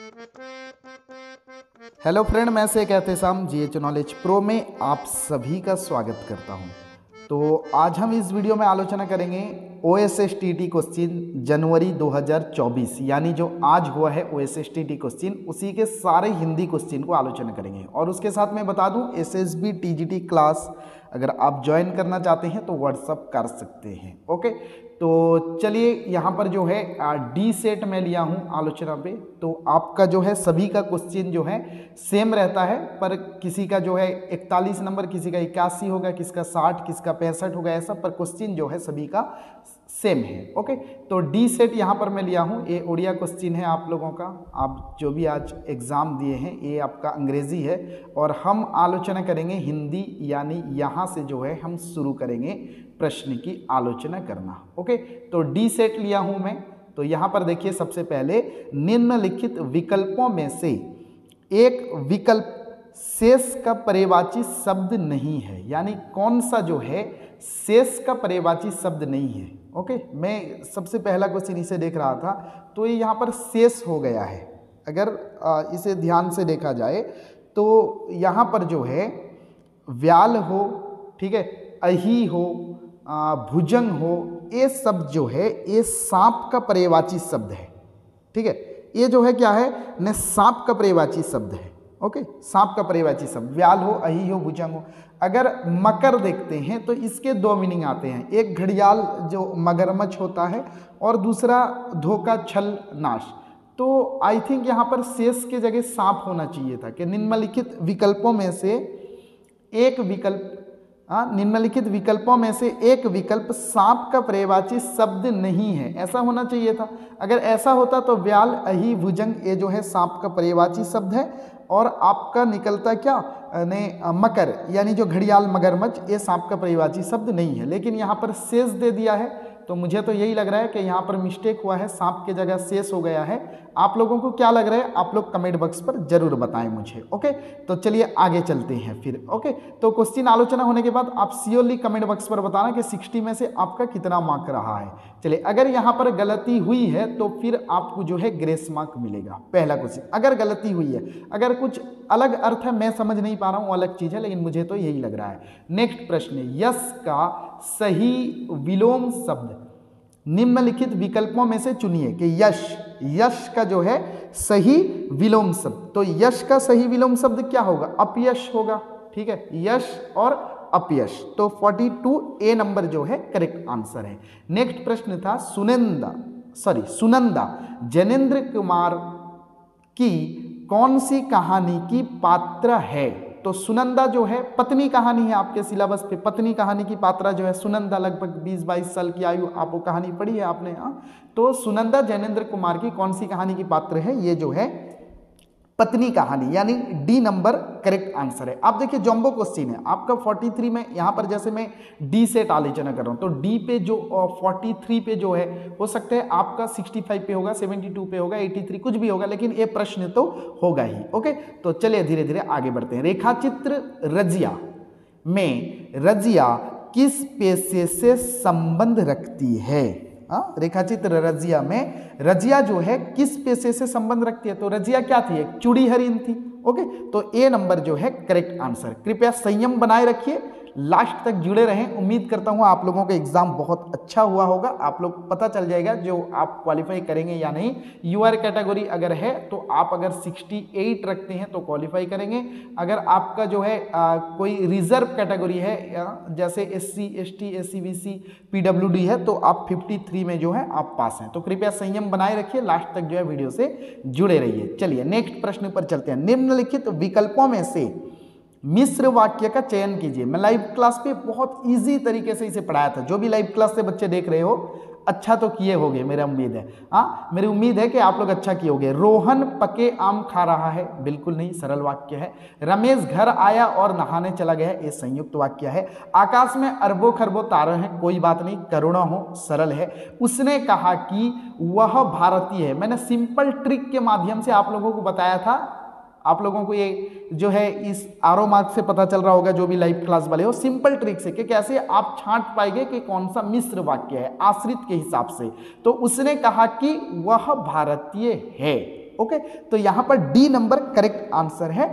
Hello friend, मैं से कहते शाम GH नॉलेज प्रो में आप सभी का स्वागत करता हूं। तो आज हम इस वीडियो में आलोचना करेंगे OSSTT क्वेश्चन जनवरी 2024, यानी जो आज हुआ है OSSTT क्वेश्चन, उसी के सारे हिंदी क्वेश्चन को आलोचना करेंगे। और उसके साथ मैं बता दूं, SSB TGT क्लास अगर आप ज्वाइन करना चाहते हैं तो व्हाट्सअप कर सकते हैं। ओके, तो चलिए यहाँ पर जो है डी सेट में लिया हूँ आलोचना पे। तो आपका जो है सभी का क्वेश्चन जो है सेम रहता है, पर किसी का जो है 41 नंबर, किसी का 81 होगा, किसका 60, किसका 65 होगा, ऐसा, पर क्वेश्चन जो है सभी का सेम है। ओके, तो डी सेट यहाँ पर मैं लिया हूँ। ये ओडिया क्वेश्चन है आप लोगों का, आप जो भी आज एग्ज़ाम दिए हैं, ये आपका अंग्रेजी है और हम आलोचना करेंगे हिंदी, यानी यहाँ से जो है हम शुरू करेंगे प्रश्न की आलोचना करना। ओके, तो डी सेट लिया हूँ मैं। तो यहाँ पर देखिए, सबसे पहले निम्नलिखित विकल्पों में से एक विकल्प शेष का पर्यायवाची शब्द नहीं है, यानी कौन सा जो है शेष का पर्यायवाची शब्द नहीं है। ओके, मैं सबसे पहला क्वेश्चन इसे देख रहा था, तो ये यहाँ पर शेष हो गया है। अगर इसे ध्यान से देखा जाए तो यहाँ पर जो है व्याल हो, ठीक है, अही हो, भुजंग हो, ये शब्द जो है ये सांप का पर्यायवाची शब्द है। ठीक है, ये जो है क्या है न, सांप का पर्यायवाची शब्द है। ओके, सांप का पर्यायवाची शब्द व्याल हो, अही हो, भुजंग हो। अगर मकर देखते हैं तो इसके दो मीनिंग आते हैं, एक घड़ियाल जो मगरमच्छ होता है और दूसरा धोखा, छल, नाश। तो आई थिंक यहाँ पर शेष के जगह सांप होना चाहिए था कि निम्नलिखित विकल्पों में से एक विकल्प, निम्नलिखित विकल्पों में से एक विकल्प सांप का पर्यायवाची शब्द नहीं है, ऐसा होना चाहिए था। अगर ऐसा होता तो व्याल, अही, भुजंग ये जो है सांप का पर्यायवाची शब्द है और आपका निकलता क्या ने मकर, यानी जो घड़ियाल, मगरमच्छ, ये सांप का पर्यायवाची शब्द नहीं है। लेकिन यहाँ पर शेष दे दिया है, तो मुझे तो यही लग रहा है कि यहाँ पर मिस्टेक हुआ है, सांप की जगह शेष हो गया है। आप लोगों को क्या लग रहा है, आप लोग कमेंट बॉक्स पर जरूर बताएं मुझे। ओके, तो चलिए आगे चलते हैं फिर। ओके, तो क्वेश्चन आलोचना होने के बाद आप श्योरली कमेंट बॉक्स पर बताना कि 60 में से आपका कितना मार्क रहा है। चलिए, अगर यहाँ पर गलती हुई है तो फिर आपको जो है ग्रेस मार्क मिलेगा। पहला क्वेश्चन, अगर गलती हुई है, अगर कुछ अलग अर्थ है, मैं समझ नहीं पा रहा हूँ, अलग चीज है, लेकिन मुझे तो यही लग रहा है। नेक्स्ट प्रश्न, यश का सही विलोम शब्द निम्नलिखित विकल्पों में से चुनिए कि यश, यश का जो है सही विलोम शब्द, तो यश का सही विलोम शब्द क्या होगा, अपयश होगा। ठीक है, यश और अपयश, तो 42A नंबर जो है करेक्ट आंसर है। नेक्स्ट प्रश्न था सुनंदा जैनेंद्र कुमार की कौन सी कहानी की पात्र है। तो सुनंदा जो है पत्नी कहानी है, आपके सिलेबस पे पत्नी कहानी की पात्रा जो है सुनंदा, लगभग 20-22 साल की आयु, आप वो कहानी पढ़ी है आपने। तो सुनंदा जैनेंद्र कुमार की कौन सी कहानी की पात्र है, ये जो है पत्नी कहानी, यानी डी नंबर करेक्ट आंसर है। आप देखिए जॉम्बो क्वेश्चन है आपका 43 में, यहाँ पर जैसे मैं डी सेट आलोचना कर रहा हूँ, तो डी पे जो 43 पे जो है, हो सकता है आपका 65 पे होगा, 72 पे होगा, 83 कुछ भी होगा, लेकिन ये प्रश्न तो होगा ही। ओके, तो चलिए धीरे धीरे आगे बढ़ते हैं। रेखाचित्र रजिया में रजिया किस पेशे से संबंध रखती है। रेखाचित्र रजिया में रजिया जो है किस पेशे से संबंध रखती है। तो रजिया क्या थी, एक चूड़ी हरिन थी। ओके, तो ए नंबर जो है करेक्ट आंसर। कृपया संयम बनाए रखिए, लास्ट तक जुड़े रहें। उम्मीद करता हूं आप लोगों का एग्जाम बहुत अच्छा हुआ होगा। आप लोग पता चल जाएगा जो आप क्वालिफाई करेंगे या नहीं। यूआर कैटेगरी अगर है तो आप अगर 68 रखते हैं तो क्वालिफाई करेंगे। अगर आपका जो है कोई रिजर्व कैटेगरी है, जैसे SC ST SC BC PWD है, तो आप 53 में जो है आप पास हैं। तो कृपया संयम बनाए रखिए, लास्ट तक जो है वीडियो से जुड़े रहिए। चलिए नेक्स्ट प्रश्न पर चलते हैं। निम्नलिखित विकल्पों में से मिश्र वाक्य का चयन कीजिए। मैं लाइव क्लास पे बहुत इजी तरीके से इसे पढ़ाया था। जो भी लाइव क्लास से बच्चे देख रहे हो, अच्छा तो किए होगे, मेरा उम्मीद है। मेरी उम्मीद है कि आप लोग अच्छा किए होगे। रोहन पके आम खा रहा है, बिल्कुल नहीं, सरल वाक्य है। रमेश घर आया और नहाने चला गया, ये संयुक्त वाक्य है। आकाश में अरबों खरबों तारे हैं, कोई बात नहीं, करुणा हो, सरल है। उसने कहा कि वह भारतीय है, मैंने सिंपल ट्रिक के माध्यम से आप लोगों को बताया था। आप लोगों को ये जो है इस आरो मार्क से पता चल रहा होगा, जो भी लाइव क्लास वाले हो, सिंपल ट्रिक से कि कैसे आप छांट पाएंगे कि कौन सा मिश्र वाक्य है आश्रित के हिसाब से। तो उसने कहा कि वह भारतीय है, ओके, तो यहां पर डी नंबर करेक्ट आंसर है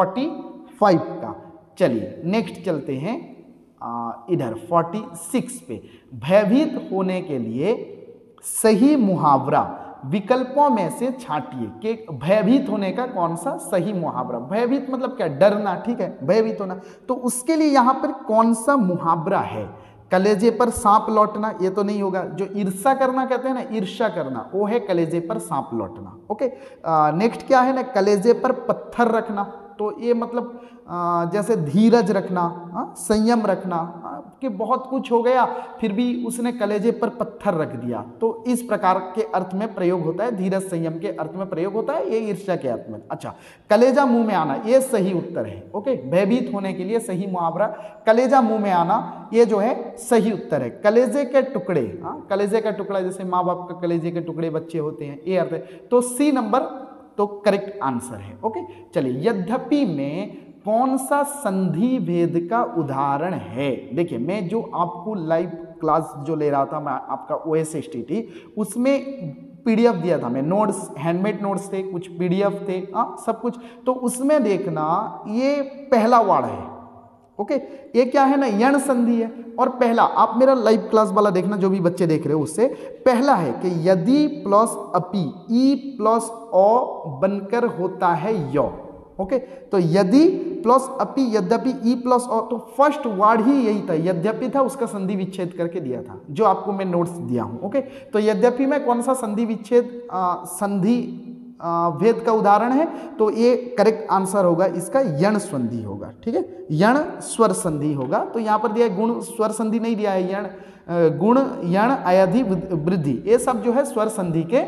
45 का। चलिए नेक्स्ट चलते हैं इधर 46 पे। भयभीत होने के लिए सही मुहावरा विकल्पों में से छांटिए कि भयभीत होने का कौन सा सही मुहावरा। भयभीत मतलब क्या, डरना, ठीक है, भयभीत होना। तो उसके लिए यहां पर कौन सा मुहावरा है? कलेजे पर सांप लौटना, ये तो नहीं होगा। जो ईर्ष्या करना कहते हैं ना, ईर्ष्या करना, वो है कलेजे पर सांप लौटना। ओके, नेक्स्ट क्या है ना, कलेजे पर पत्थर रखना, तो ये मतलब जैसे धीरज रखना, संयम रखना, कि बहुत कुछ हो गया फिर भी उसने कलेजे पर पत्थर रख दिया, तो इस प्रकार के अर्थ में प्रयोग होता है। धीरज संयम के अर्थ में प्रयोग होता है, ये ईर्ष्या के अर्थ में। अच्छा, कलेजा मुंह में आना, ये सही उत्तर है। ओके, भयभीत होने के लिए सही मुहावरा कलेजा मुंह में आना, ये जो है सही उत्तर है। कलेजे के टुकड़े, कलेजे का टुकड़ा, जैसे माँ बाप का कलेजे के टुकड़े बच्चे होते हैं, ये अर्थ है। तो सी नंबर तो करेक्ट आंसर है। ओके, चलिए, यद्यपि में कौन सा संधि भेद का उदाहरण है? देखिए, मैं जो आपको लाइव क्लास जो ले रहा था, मैं आपका OSSTT, उसमें PDF दिया था मैं, नोट्स, हैंडमेड नोट्स थे, कुछ PDF थे, सब कुछ। तो उसमें देखना, ये पहला वार्ड है। ओके, ये क्या है ना, यण संधि है। और पहला, आप मेरा लाइव क्लास वाला देखना, जो भी बच्चे देख रहे हो, उससे पहला है कि यदि प्लस अपि ई प्लस ओ बनकर होता है यो। ओके, तो यदि प्लस अपि, यद्यपि, ई प्लस ओ, तो फर्स्ट वर्ड ही यही था, यद्यपि था, उसका संधि विच्छेद करके दिया था, जो आपको मैं नोट्स दिया हूं। ओके, तो यद्यपि में कौन सा संधि विच्छेद संधि भेद का उदाहरण है? तो ये करेक्ट आंसर होगा इसका यण संधि होगा। ठीक है, यण स्वर संधि होगा। तो यहां पर दिया है गुण स्वर संधि नहीं दिया है, यण गुण यण अयधि वृद्धि, ये सब जो है स्वर संधि के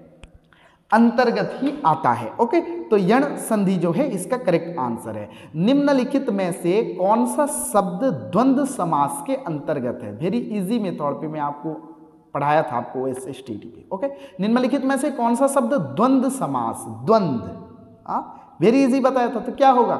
अंतर्गत ही आता है। ओके, तो यण संधि जो है इसका करेक्ट आंसर है। निम्नलिखित में से कौन सा शब्द द्वंद्व समास के अंतर्गत है? वेरी इजी मेथड पे मैं आपको पढ़ाया था, आपको OSSTT पे। ओके, निम्नलिखित में से कौन सा शब्द द्वंद्व समास, द्वंद्व, वेरी इजी बताया था। तो क्या होगा?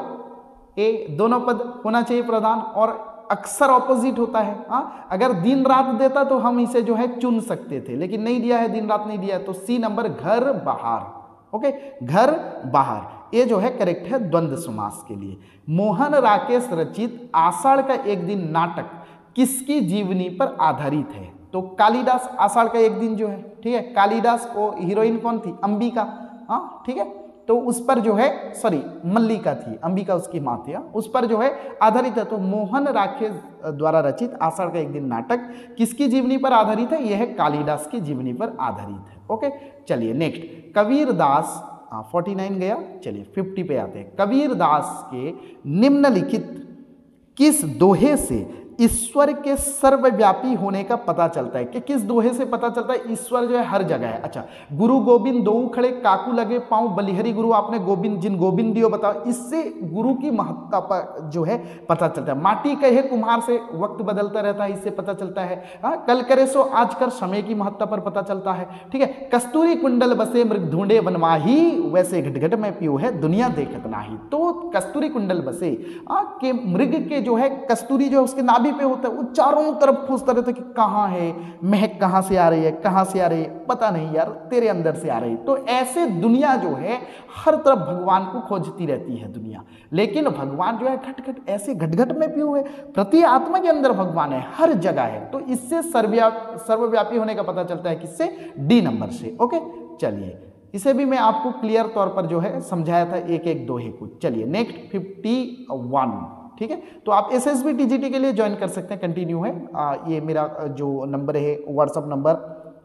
ए, दोनों पद होना चाहिए प्रधान, और अक्सर ऑपोजिट होता है। अगर दिन रात देता तो हम इसे जो है चुन सकते थे, लेकिन नहीं दिया है, दिन रात नहीं दिया है, तो सी नंबर घर बाहर। ओके, घर बाहर, ये जो है करेक्ट है द्वंद्व समास के लिए। मोहन राकेश रचित आषाढ़ का एक दिन नाटक किसकी जीवनी पर आधारित है? तो कालिदास, आषाढ़ का एक दिन जो है, ठीक है, कालिदास को हीरोइन कौन थी? अंबिका, ठीक है, तो उस पर जो है, सॉरी, मल्लिका थी, अंबिका उसकी माँ थी, उस पर जो है आधारित है। तो मोहन राकेश द्वारा रचित आषाढ़ का एक दिन नाटक किसकी जीवनी पर आधारित है? यह है कालिदास की जीवनी पर आधारित है। ओके, चलिए नेक्स्ट, कबीरदास, 49 गया, चलिए 50 पे आते हैं। कबीरदास के निम्नलिखित किस दोहे से ईश्वर के सर्वव्यापी होने का पता चलता है? कि किस दोहे से पता चलता है ईश्वर जो है हर जगह है? अच्छा, गुरु गोविंद दो खड़े काकू लगे पांव, बलिहरी गुरु आपने गोविंद जिन गोविंद दियो बताओ, इससे गुरु की महत्ता पर जो है पता चलता है। माटी कहे कुम्हार से वक्त बदलता रहता है, इससे पता चलता है। कल करे सो आज कर, समय की महत्ता पर पता चलता है। ठीक है, कस्तूरी कुंडल बसे मृग ढूंढे वनमाही, वैसे घट में पियो है दुनिया देखत नाही। तो कस्तूरी कुंडल बसे के मृग के जो है कस्तूरी जो है उसके नाभि पे होता है, वो चारों तरफ खोजता रहता है कि कहाँ है, महक कहाँ से आ रही है, कहाँ से आ रही है, पता नहीं यार, तेरे अंदर से आ रही। तो ऐसे दुनिया जो है हर तरफ भगवान को खोजती रहती है दुनिया, लेकिन भगवान जो है घट ऐसे घट में पियो है, प्रति आत्मा के अंदर भगवान है, हर जगह है। तो इससे सर्वव्यापी होने का पता चलता है, किससे? डी नंबर से। ओके, चलिए इसे भी मैं आपको क्लियर तौर पर जो है समझाया था एक एक दोहे को। चलिए नेक्स्ट 51, ठीक है, तो आप SSB TGT के लिए ज्वाइन कर सकते हैं, कंटिन्यू है। ये मेरा जो नंबर है व्हाट्सअप नंबर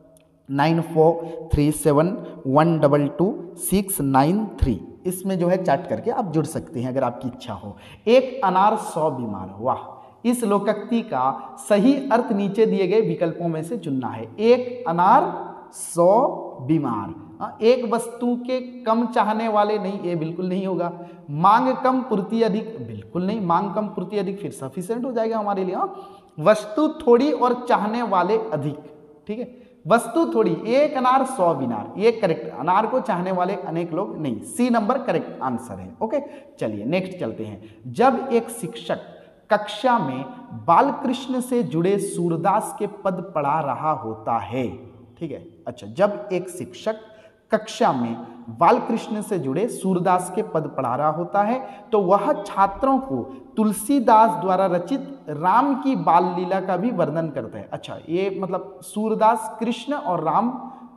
9437122693, इसमें जो है चैट करके आप जुड़ सकते हैं अगर आपकी इच्छा हो। एक अनार 100 बीमार, वाह, इस लोकोक्ति का सही अर्थ नीचे दिए गए विकल्पों में से चुनना है। एक अनार 100 बीमार, एक वस्तु के कम चाहने वाले नहीं, ये बिल्कुल नहीं होगा। मांग कम पूर्ति अधिक, बिल्कुल नहीं, मांग कम पूर्ति अधिक फिर सफिशिएंट हो जाएगा हमारे लिए। वस्तु थोड़ी और चाहने वाले अधिक, ठीक है, वस्तु थोड़ी, एक अनार 100 बीमार, ये करेक्ट, अनार को चाहने वाले अनेक लोग नहीं, सी नंबर करेक्ट आंसर है। ओके, चलिए नेक्स्ट चलते हैं। जब एक शिक्षक कक्षा में बालकृष्ण से जुड़े सूरदास के पद पढ़ा रहा होता है, ठीक है, अच्छा, जब एक शिक्षक कक्षा में बालकृष्ण से जुड़े सूरदास के पद पढ़ा रहा होता है तो वह छात्रों को तुलसीदास द्वारा रचित राम की बाल लीला का भी वर्णन करता है। अच्छा, ये मतलब सूरदास कृष्ण और राम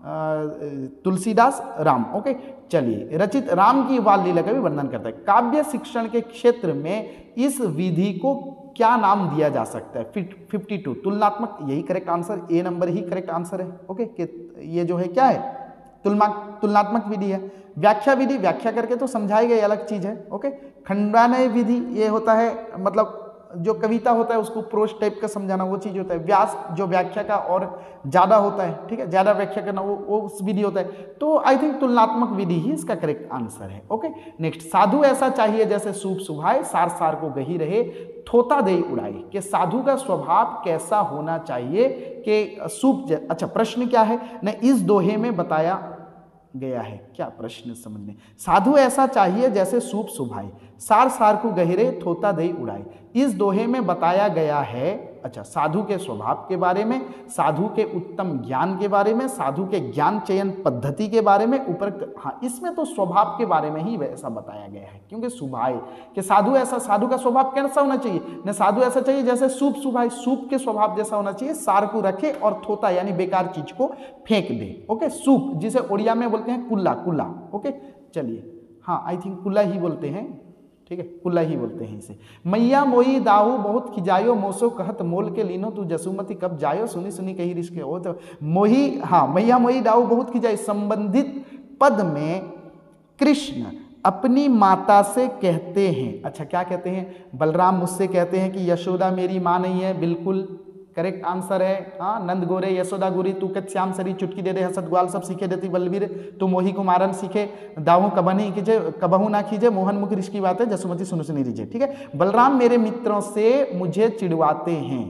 तुलसीदास राम, ओके। चलिए, रचित राम की बाल लीला का भी वर्णन करता है। काव्य शिक्षण के क्षेत्र में इस विधि को क्या नाम दिया जा सकता है? 52 तुलनात्मक, यही करेक्ट आंसर, ए नंबर ही करेक्ट आंसर है, ओके। ये जो है क्या है? तुलनात्मक विधि है। व्याख्या विधि, व्याख्या करके तो समझाई गई अलग चीज है, ओके। खंडानय विधि, ये होता है मतलब जो कविता होता है उसको प्रोज टाइप का समझाना, वो चीज होता है। व्यास जो व्याख्या का और ज्यादा होता है, ठीक है, ज्यादा व्याख्या करना, वो उस विधि होता है। तो आई थिंक तुलनात्मक विधि ही इसका करेक्ट आंसर है, ओके। नेक्स्ट, साधु ऐसा चाहिए जैसे सूप सुभाए, सार सार को गही रहे, थोता दे उड़ाए। कि साधु का स्वभाव कैसा होना चाहिए कि सूप, अच्छा प्रश्न क्या है न, इस दोहे में बताया गया है। क्या प्रश्न समझने? साधु ऐसा चाहिए जैसे सूप सुभाए, सार सार को गहिरे, थोता दे उड़ाए। इस दोहे में बताया गया है, अच्छा, साधु के स्वभाव के बारे में, साधु के उत्तम ज्ञान के बारे में, साधु के ज्ञान चयन पद्धति के बारे में, उपरोक्त, हाँ इसमें तो स्वभाव के बारे में ही वैसा बताया गया है, क्योंकि सुभाए कि साधु ऐसा, साधु का स्वभाव कैसा होना चाहिए न, साधु ऐसा चाहिए जैसे सूप सुभाए, सूप के स्वभाव जैसा होना चाहिए, सार को रखे और थोता यानी बेकार चीज को फेंक दे, ओके। सूप जिसे उड़िया में बोलते हैं कुल्ला, कुल्ला, ओके। चलिए, हाँ आई थिंक कुल्ला ही बोलते हैं, ठीक है, कुल्ला ही बोलते हैं इसे। मैया मोई दाऊ बहुत खिजायो, मोसो कहत मोल के लीनो, तू जसुमती कब जायो, सुनी सुनी कही रिश्के हो। तो मोही, हाँ मैया मोई दाऊ बहुत खिजायो, संबंधित पद में कृष्ण अपनी माता से कहते हैं, अच्छा क्या कहते हैं? बलराम मुझसे कहते हैं कि यशोदा मेरी माँ नहीं है, बिल्कुल करेक्ट आंसर है। हाँ, नंद गोरे यशोदा गोरी, तू कत श्याम सरी, चुटकी दे दे हसत ग्वाल, सब सीखे देती बलवीर, तू मोही कुमारन सीखे, दाहू कबनी कीजे, कबहू ना कीजे, मोहन मुख रिश्की बात है, जसुमती सुन सुनी रीजे, ठीक है। बलराम मेरे मित्रों से मुझे चिढ़वाते हैं,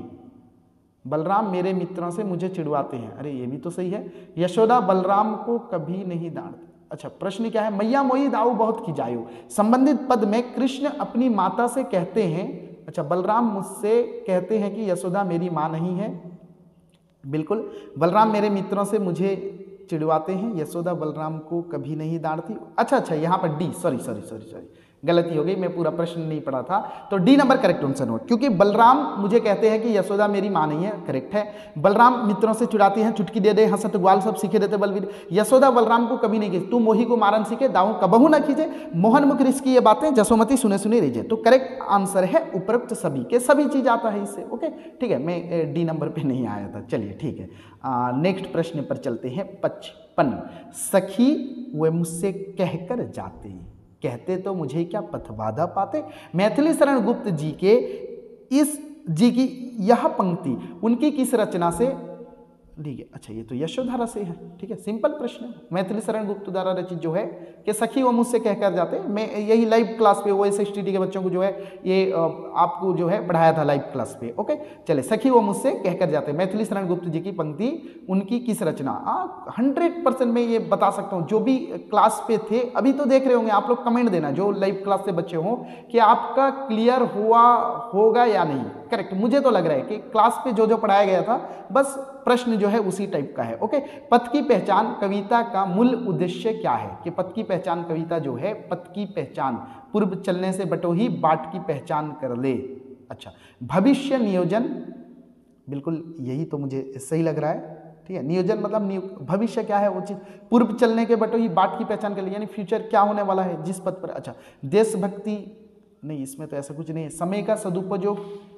बलराम मेरे मित्रों से मुझे चिढ़वाते हैं, अरे ये भी तो सही है। यशोदा बलराम को कभी नहीं डांटती। अच्छा, प्रश्न क्या है? मैया मोई दाऊ बहुत खिजायो, संबंधित पद में कृष्ण अपनी माता से कहते हैं, अच्छा बलराम मुझसे कहते हैं कि यशोदा मेरी माँ नहीं है, बिल्कुल। बलराम मेरे मित्रों से मुझे चिढ़वाते हैं, यशोदा बलराम को कभी नहीं डांटती। अच्छा, यहाँ पर डी, सॉरी गलती हो गई, मैं पूरा प्रश्न नहीं पढ़ा था, तो D number correct answer note, क्योंकि बलराम मुझे कहते हैं कि यशोदा मेरी माँ नहीं है, करेक्ट है। बलराम मित्रों से चिढ़ाती हैं, चुटकी दे दे हंसत ग्वाल, सब सीखे देते बलवीर। यशोदा बलराम को कभी नहीं की, तू मोही को मारन सीखे, दाऊ कबहू ना खींचे, मोहन मुख रिश्की ये बातें, जसोमती सुने सुने रीजे। तो करेक्ट आंसर है उपरोक्त सभी के सभी चीज आता है इससे, ओके ठीक है। मैं डी नंबर पे नहीं आया था, चलिए ठीक है। नेक्स्ट प्रश्न पर चलते हैं। 55, सखी वे मुझसे कहकर जाते, कहते तो मुझे क्या पथबाधा पाते। मैथिली शरण गुप्त जी के इस जी की यह पंक्ति उनकी किस रचना से, ठीक है, अच्छा ये तो यशोधरा से है, ठीक है, सिंपल प्रश्न है। मैथिली शरण गुप्त द्वारा रचित जो है कि सखी वो मुझसे कहकर जाते, मैं यही लाइव क्लास पे OSSTT के बच्चों को जो है ये आपको जो है पढ़ाया था लाइव क्लास पे, ओके। चले, सखी वो मुझसे कहकर जाते, मैथिली शरण गुप्त जी की पंक्ति उनकी किस रचना। 100% मैं ये बता सकता हूँ, जो भी क्लास पे थे अभी तो देख रहे होंगे आप लोग, कमेंट देना जो लाइव क्लास से बच्चे हों कि आपका क्लियर हुआ होगा या नहीं। करेक्ट, मुझे तो लग रहा है कि क्लास पे जो जो पढ़ाया गया था बस प्रश्न जो है उसी टाइप का है, ओके। पथ की पहचान कविता का मूल उद्देश्य क्या है? कि पथ की पहचान कविता जो है, पथ की पहचान पूर्व चलने से बटोही बाट की पहचान कर ले। अच्छा, भविष्य नियोजन, बिल्कुल यही तो मुझे सही लग रहा है, ठीक है। नियोजन मतलब भविष्य क्या है वो चीज, पूर्व चलने के बटोही बाट की पहचान कर ले, यानी फ्यूचर क्या होने वाला है जिस पथ पर। अच्छा, देशभक्ति नहीं, इसमें तो ऐसा कुछ नहीं है। समय का सदुपयोग,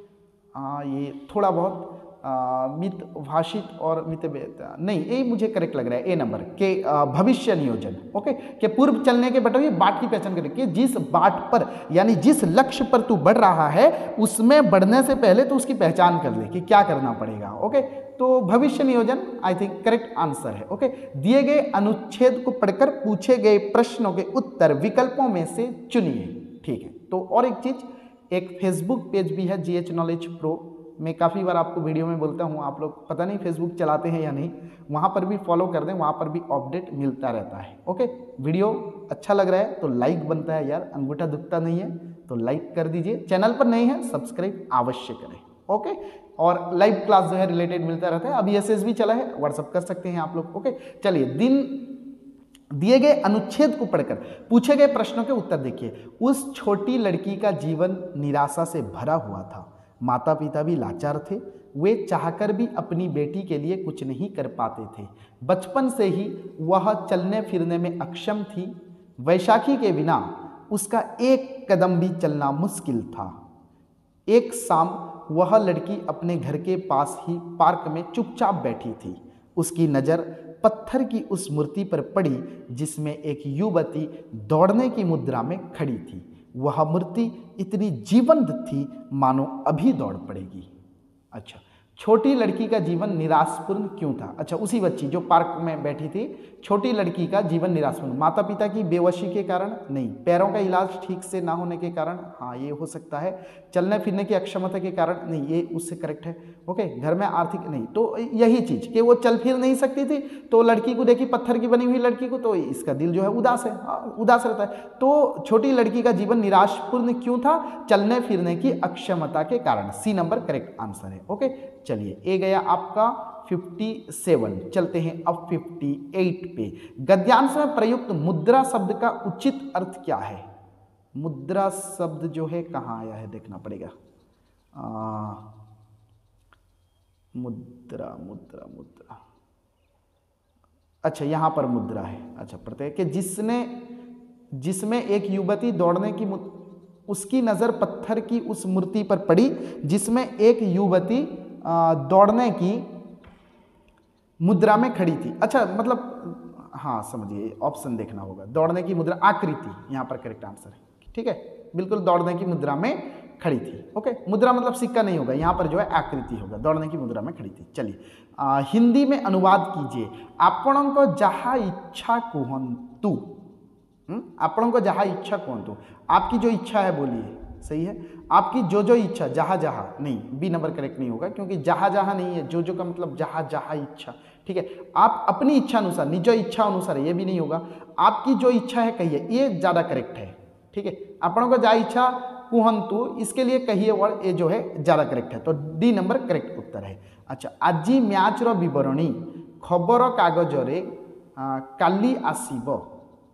ये थोड़ा बहुत मित भाषित और मित नहीं, ये मुझे करेक्ट लग रहा है, ए नंबर के भविष्य नियोजन, ओके। के पूर्व चलने के बटोही बाट की पहचान करें, कि जिस बाट पर यानी जिस लक्ष्य पर तू बढ़ रहा है उसमें बढ़ने से पहले तो उसकी पहचान कर ले कि क्या करना पड़ेगा, ओके। तो भविष्य नियोजन आई थिंक करेक्ट आंसर है, ओके। दिए गए अनुच्छेद को पढ़कर पूछे गए प्रश्नों के उत्तर विकल्पों में से चुनिए, ठीक है। तो और एक चीज, एक फेसबुक पेज भी है GH नॉलेज प्रो, मैं काफ़ी बार आपको वीडियो में बोलता हूँ, आप लोग पता नहीं फेसबुक चलाते हैं या नहीं, वहाँ पर भी फॉलो कर दें, वहाँ पर भी अपडेट मिलता रहता है, ओके। वीडियो अच्छा लग रहा है तो लाइक बनता है यार, अंगूठा दुखता नहीं है तो लाइक कर दीजिए, चैनल पर नहीं है सब्सक्राइब अवश्य करें, ओके। और लाइव क्लास जो है रिलेटेड मिलता रहता है, अभी SS भी चला है, व्हाट्सअप कर सकते हैं आप लोग, ओके। चलिए, दिन दिए गए अनुच्छेद को पढ़कर पूछे गए प्रश्नों के उत्तर देखिए। उस छोटी लड़की का जीवन निराशा से भरा हुआ था। माता पिता भी लाचार थे, वे चाहकर भी अपनी बेटी के लिए कुछ नहीं कर पाते थे। बचपन से ही वह चलने फिरने में अक्षम थी। वैशाखी के बिना उसका एक कदम भी चलना मुश्किल था। एक शाम वह लड़की अपने घर के पास ही पार्क में चुपचाप बैठी थी। उसकी नज़र पत्थर की उस मूर्ति पर पड़ी जिसमें एक युवती दौड़ने की मुद्रा में खड़ी थी। वह मूर्ति इतनी जीवंत थी मानो अभी दौड़ पड़ेगी। अच्छा, छोटी लड़की का जीवन निराशपूर्ण क्यों था? अच्छा, उसी बच्ची जो पार्क में बैठी थी, छोटी लड़की का जीवन निराशपूर्ण, माता पिता की बेवशी के कारण नहीं, पैरों का इलाज ठीक से ना होने के कारण, हाँ ये हो सकता है, चलने फिरने की अक्षमता के कारण नहीं, ये उससे करेक्ट है। ओके, घर में आर्थिक नहीं, तो यही चीज कि वो चल फिर नहीं सकती थी, तो लड़की को देखी, पत्थर की बनी हुई लड़की को, तो इसका दिल जो है उदास है, उदास रहता है। तो छोटी लड़की का जीवन निराशपूर्ण क्यों था? चलने फिरने की अक्षमता के कारण। सी नंबर करेक्ट आंसर है। ओके, चलिए ए गया आपका 57। चलते हैं अब 58 पे। गद्यांश में प्रयुक्त मुद्रा शब्द का उचित अर्थ क्या है? मुद्रा शब्द जो है कहाँ आया है देखना पड़ेगा। मुद्रा मुद्रा मुद्रा, अच्छा यहां पर मुद्रा है। अच्छा, प्रत्यय कि जिसमें एक युवती दौड़ने की उसकी नजर पत्थर की उस मूर्ति पर पड़ी जिसमें एक युवती दौड़ने की मुद्रा में खड़ी थी। अच्छा, मतलब हाँ समझिए, ऑप्शन देखना होगा। दौड़ने की मुद्रा, आकृति यहाँ पर करेक्ट आंसर है। ठीक है, बिल्कुल दौड़ने की मुद्रा में खड़ी थी। ओके, मुद्रा मतलब सिक्का नहीं होगा, यहाँ पर जो है आकृति होगा, दौड़ने की मुद्रा में खड़ी थी। चलिए हिंदी में अनुवाद कीजिए। आपणको जहा इच्छा कुहंतु, आपणको जहा इच्छा कुहंतु, आपकी जो इच्छा है बोलिए, सही है। आपकी जो इच्छा, जहाँ जहाँ नहीं, बी नंबर करेक्ट नहीं होगा क्योंकि जहाँ जहाँ नहीं है, जो का मतलब जहाँ जहाँ इच्छा। ठीक है, आप अपनी इच्छा अनुसार, निज इच्छा अनुसार, ये भी नहीं होगा। आपकी जो इच्छा है कहिए, ये ज़्यादा करेक्ट है। ठीक है, आपनों को जहाँ इच्छा कुहंतु, इसके लिए कहिए वर्ड, ये जो है ज़्यादा करेक्ट है, तो डी नंबर करेक्ट उत्तर है। अच्छा, आजी मैच रो विवरणी खबर कागज रे काली आसीबो,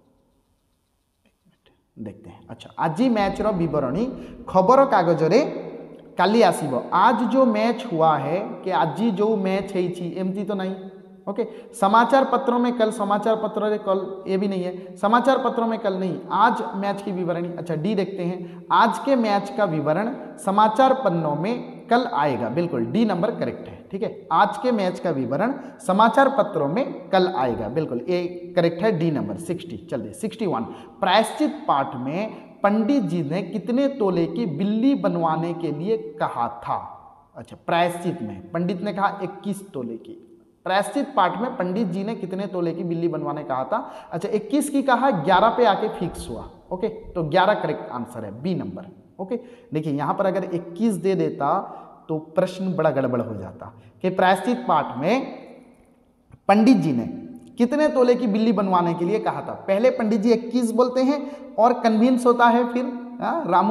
देखते हैं। अच्छा, आज मैच रो विवरणी खबर कागज रे काली आसीबो। आज जो मैच हुआ है कि आज जो मैच है एमती तो नहीं। ओके, समाचार पत्रों में कल, समाचार पत्र रे कल, ये भी नहीं है। समाचार पत्रों में कल नहीं, आज मैच की विवरणी। अच्छा, डी देखते हैं। आज के मैच का विवरण समाचार पन्नों में कल आएगा, बिल्कुल डी नंबर करेक्ट है। ठीक है, आज के मैच का विवरण समाचार पत्रों में कल आएगा, बिल्कुल ए करेक्ट है, डी नंबर 60। चलिए 61। प्रायश्चित पाठ में पंडित जी ने कितने तोले की बिल्ली बनवाने के लिए कहा था? अच्छा, प्रायश्चित में पंडित ने कहा 21 तोले की। प्रायश्चित पाठ में पंडित जी ने कितने तोले की बिल्ली बनवाने कहा था? अच्छा, 21 की कहा, 11 पे आके फिक्स हुआ। ओके, तो 11 करेक्ट आंसर है, बी नंबर। ओके, देखिए यहाँ पर अगर 21 दे देता तो प्रश्न बड़ा गड़बड़ हो जाता कि प्रायश्चित पाठ में पंडित जी ने कितने तोले की बिल्ली बनवाने के लिए कहा था। पहले पंडित जी 21 बोलते हैं और कन्विंस होता है, फिर रामू